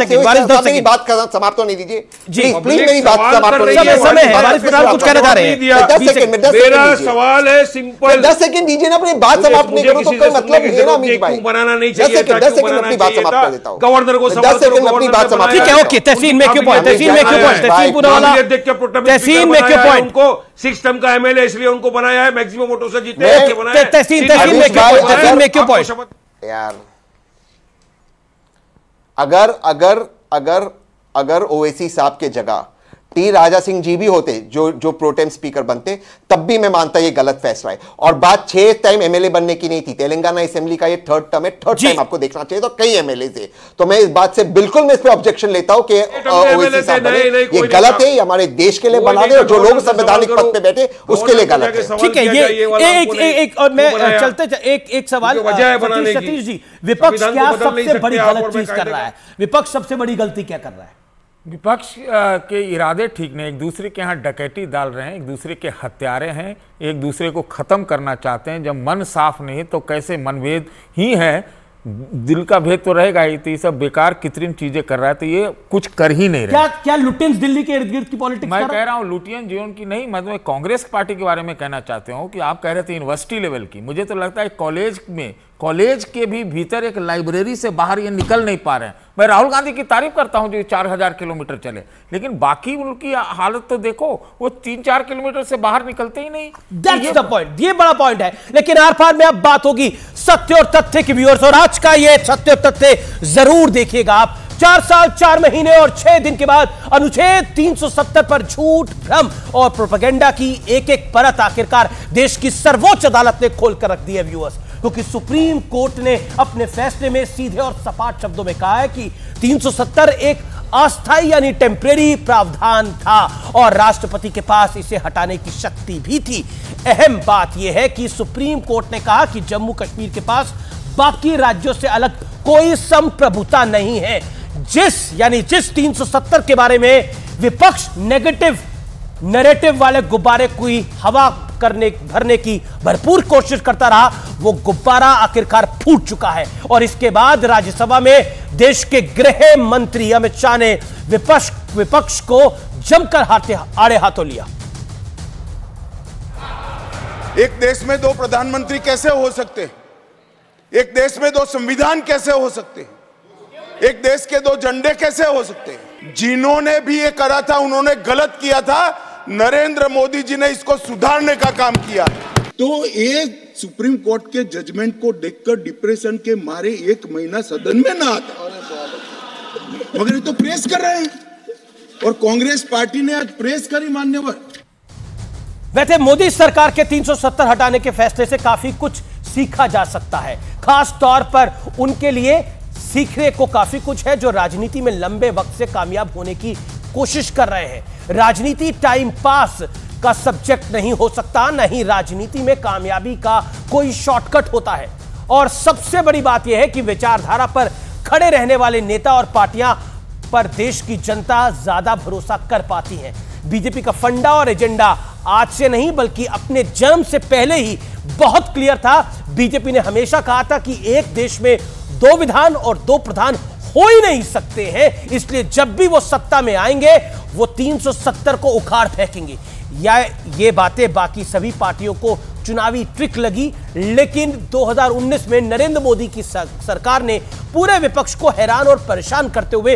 बात समाप्त होने दीजिए प्लीज, मेरी बात समाप्त होने दीजिए। कुछ कहना चाह रहे हैं 10 सेकंड, मेरा सवाल है सिंपल, 10 सेकंड दीजिए ना, अपनी बात समाप्त नहीं करो तो कोई मतलब नहीं ना अमित भाई। बनाना नहीं चाहिए, 10 सेकंड अपनी बात समाप्त कर देता हूं, गवर्नर को 10 सेकंड अपनी बात समाप्त। ठीक है, ओके, तहसीन में क्यों पॉइंट, तहसीन में क्यों पॉइंट, तहसीनपुर वाला तहसीन में क्यों पॉइंट, उनको 6 टर्म का एमएलए इसलिए उनको बनाया है, मैक्सिमम वोटों से जीते बनाया। तहसीन में क्यों पॉइंट यार, अगर ओवैसी साहब के जगह टी राजा सिंह जी भी होते जो प्रोटेम स्पीकर बनते, तब भी मैं मानता ये गलत फैसला है। और बात 6 टाइम एमएलए बनने की नहीं थी, तेलंगाना असेंबली का ये 3rd टर्म है, 3rd टाइम आपको देखना चाहिए। तो कई एमएलए थे, तो मैं इस बात से बिल्कुल मैं इस पे ऑब्जेक्शन लेता हूं कि ओवैसी साहब बने, ये गलत है, ये हमारे देश के लिए बना दे, जो लोग संवैधानिक पद पे बैठे उसके लिए गलत है। ठीक है, ये एक और मैं चलते एक सवाल सतीश जी, विपक्ष क्या सबसे बड़ी गलत चीज कर रहा है? विपक्ष सबसे बड़ी गलती क्या कर रहा है? विपक्ष के इरादे ठीक नहीं, एक दूसरे के यहाँ डकैती डाल रहे हैं, एक दूसरे के हत्यारे हैं, एक दूसरे को खत्म करना चाहते हैं। जब मन साफ नहीं तो कैसे मनभेद ही है, दिल का भेद तो रहेगा ही। तो ये सब बेकार कृत्रिम चीजें कर रहा है, तो ये कुछ कर ही नहीं रहा। क्या लुटियंस दिल्ली के इर्द गिर्द की पॉलिटिक्स मैं कह रहा हूँ लुटियन जीवन की नहीं, मैं कांग्रेस पार्टी के बारे में कहना चाहता हूँ कि आप कह रहे थे यूनिवर्सिटी लेवल की, मुझे तो लगता है कॉलेज के भी भीतर एक लाइब्रेरी से बाहर ये निकल नहीं पा रहे हैं। मैं राहुल गांधी की तारीफ करता हूं जो 4000 किलोमीटर चले, लेकिन बाकी उनकी हालत तो देखो, वो 3-4 किलोमीटर से बाहर निकलते ही नहीं। दैट्स द पॉइंट, ये बड़ा पॉइंट है। लेकिन आर पार में अब बात होगी सत्य और तथ्य की व्यूअर्स, और आज का ये सत्य और तथ्य जरूर देखिएगा आप। 4 साल 4 महीने और 6 दिन के बाद अनुच्छेद 370 पर झूठ, भ्रम और प्रोपेगेंडा की एक एक परत आखिरकार देश की सर्वोच्च अदालत ने खोलकर रख दी है व्यूअर्स, क्योंकि सुप्रीम कोर्ट ने अपने फैसले में सीधे और सपाट शब्दों में कहा है कि 370 एक अस्थायी यानी टेम्परेरी प्रावधान था और राष्ट्रपति के पास इसे हटाने की शक्ति भी थी। अहम बात यह है कि सुप्रीम कोर्ट ने कहा कि जम्मू कश्मीर के पास बाकी राज्यों से अलग कोई संप्रभुता नहीं है। जिस 370 के बारे में विपक्ष नेगेटिव नैरेटिव वाले गुब्बारे की हवा भरने की भरपूर कोशिश करता रहा, वो गुब्बारा आखिरकार फूट चुका है। और इसके बाद राज्यसभा में देश के गृह मंत्री अमित शाह ने विपक्ष को जमकर आड़े हाथों लिया। एक देश में 2 प्रधानमंत्री कैसे हो सकते हैं? एक देश में 2 संविधान कैसे हो सकते हैं? एक देश के 2 झंडे कैसे हो सकते हैं? जिन्होंने भी ये करा था उन्होंने गलत किया था, नरेंद्र मोदी जी ने इसको सुधारने का काम किया। तो ये सुप्रीम कोर्ट के जजमेंट को देखकर डिप्रेशन के मारे 1 महीना सदन में ना आता, मगर ये तो प्रेस कर रहे हैं और कांग्रेस पार्टी ने आज प्रेस करी। मान्यवर, वैसे मोदी सरकार के 370 हटाने के फैसले से काफी कुछ सीखा जा सकता है, खास तौर पर उनके लिए सीखने को काफी कुछ है जो राजनीति में लंबे वक्त से कामयाब होने की कोशिश कर रहे हैं। राजनीति टाइम पास का सब्जेक्ट नहीं हो सकता, नहीं राजनीति में कामयाबी का कोई शॉर्टकट होता है। और सबसे बड़ी बात यह है कि विचारधारा पर खड़े रहने वाले नेता और पार्टियां पर देश की जनता ज्यादा भरोसा कर पाती है। बीजेपी का फंडा और एजेंडा आज से नहीं बल्कि अपने जन्म से पहले ही बहुत क्लियर था। बीजेपी ने हमेशा कहा था कि एक देश में 2 विधान और 2 प्रधान हो ही नहीं सकते हैं, इसलिए जब भी वो सत्ता में आएंगे वो 370 को उखाड़ फेंकेंगे। या ये बातें बाकी सभी पार्टियों को चुनावी ट्रिक लगी, लेकिन 2019 में नरेंद्र मोदी की सरकार ने पूरे विपक्ष को हैरान और परेशान करते हुए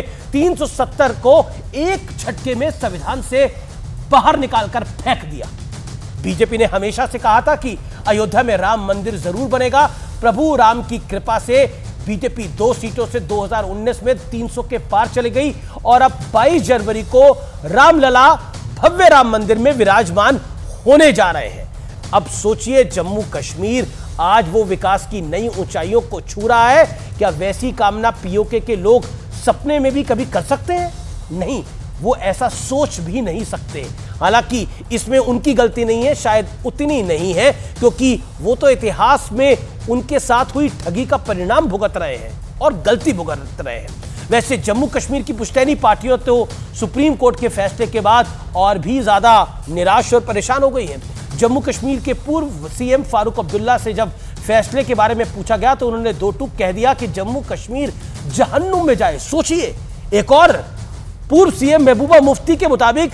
370 को एक झटके में संविधान से बाहर निकालकर फेंक दिया। बीजेपी ने हमेशा से कहा था कि अयोध्या में राम मंदिर जरूर बनेगा। प्रभु राम की कृपा से बीजेपी 2 सीटों से 2019 में 300 के पार चली गई और अब 22 जनवरी को रामलला भव्य राम मंदिर में विराजमान होने जा रहे हैं। अब सोचिए, जम्मू कश्मीर आज वो विकास की नई ऊंचाइयों को छू रहा है। क्या वैसी कामना पीओके के लोग सपने में भी कभी कर सकते हैं? नहीं, वो ऐसा सोच भी नहीं सकते। हालांकि इसमें उनकी गलती नहीं है, शायद उतनी नहीं है, क्योंकि वो तो इतिहास में उनके साथ हुई ठगी का परिणाम भुगत रहे हैं और गलती भुगत रहे हैं। वैसे जम्मू कश्मीर की पुश्तैनी पार्टियां तो सुप्रीम कोर्ट के फैसले के बाद और भी ज्यादा निराश और परेशान हो गई हैं। जम्मू कश्मीर के पूर्व सीएम फारूक अब्दुल्ला से जब फैसले के बारे में पूछा गया तो उन्होंने 2 टूक कह दिया कि जम्मू कश्मीर जहन्नुम में जाए। सोचिए, एक और पूर्व सीएम महबूबा मुफ्ती के मुताबिक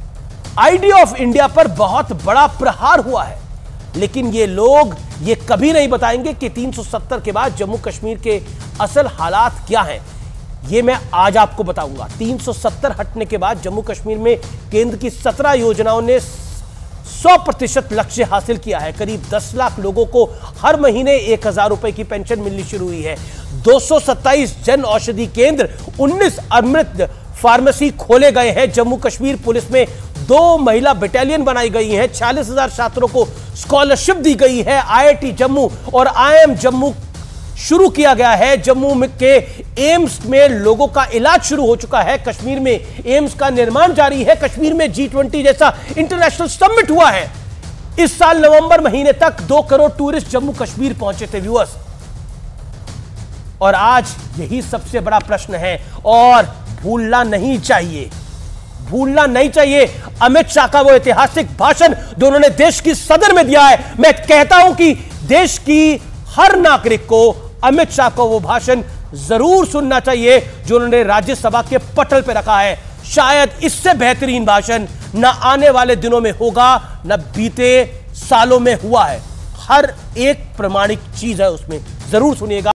आइडिया ऑफ इंडिया पर बहुत बड़ा प्रहार हुआ है, लेकिन ये लोग ये कभी नहीं बताएंगे कि 370 के बाद जम्मू कश्मीर के असल हालात क्या हैं। ये मैं आज आपको बताऊंगा। 370 हटने के बाद जम्मू कश्मीर में केंद्र की 17 योजनाओं ने 100% लक्ष्य हासिल किया है। करीब 10 लाख लोगों को हर महीने 1000 रुपए की पेंशन मिलनी शुरू हुई है। 227 जन औषधि केंद्र, 19 अमृत फार्मेसी खोले गए हैं। जम्मू कश्मीर पुलिस में 2 महिला बटालियन बनाई गई हैं। 46,000 छात्रों को स्कॉलरशिप दी गई है। IIT जम्मू और IIM जम्मू शुरू किया गया है। जम्मू के एम्स में लोगों का इलाज शुरू हो चुका है। कश्मीर में एम्स का निर्माण जारी है। कश्मीर में G20 जैसा इंटरनेशनल समिट हुआ है। इस साल नवंबर महीने तक 2 करोड़ टूरिस्ट जम्मू कश्मीर पहुंचे थे व्यूअर्स। और आज यही सबसे बड़ा प्रश्न है और भूलना नहीं चाहिए, भूलना नहीं चाहिए अमित शाह का वो ऐतिहासिक भाषण जो उन्होंने देश की सदन में दिया है। मैं कहता हूं कि देश की हर नागरिक को अमित शाह को वो भाषण जरूर सुनना चाहिए जो उन्होंने राज्यसभा के पटल पर रखा है। शायद इससे बेहतरीन भाषण न आने वाले दिनों में होगा, न बीते सालों में हुआ है। हर एक प्रमाणिक चीज है उसमें, जरूर सुनिएगा।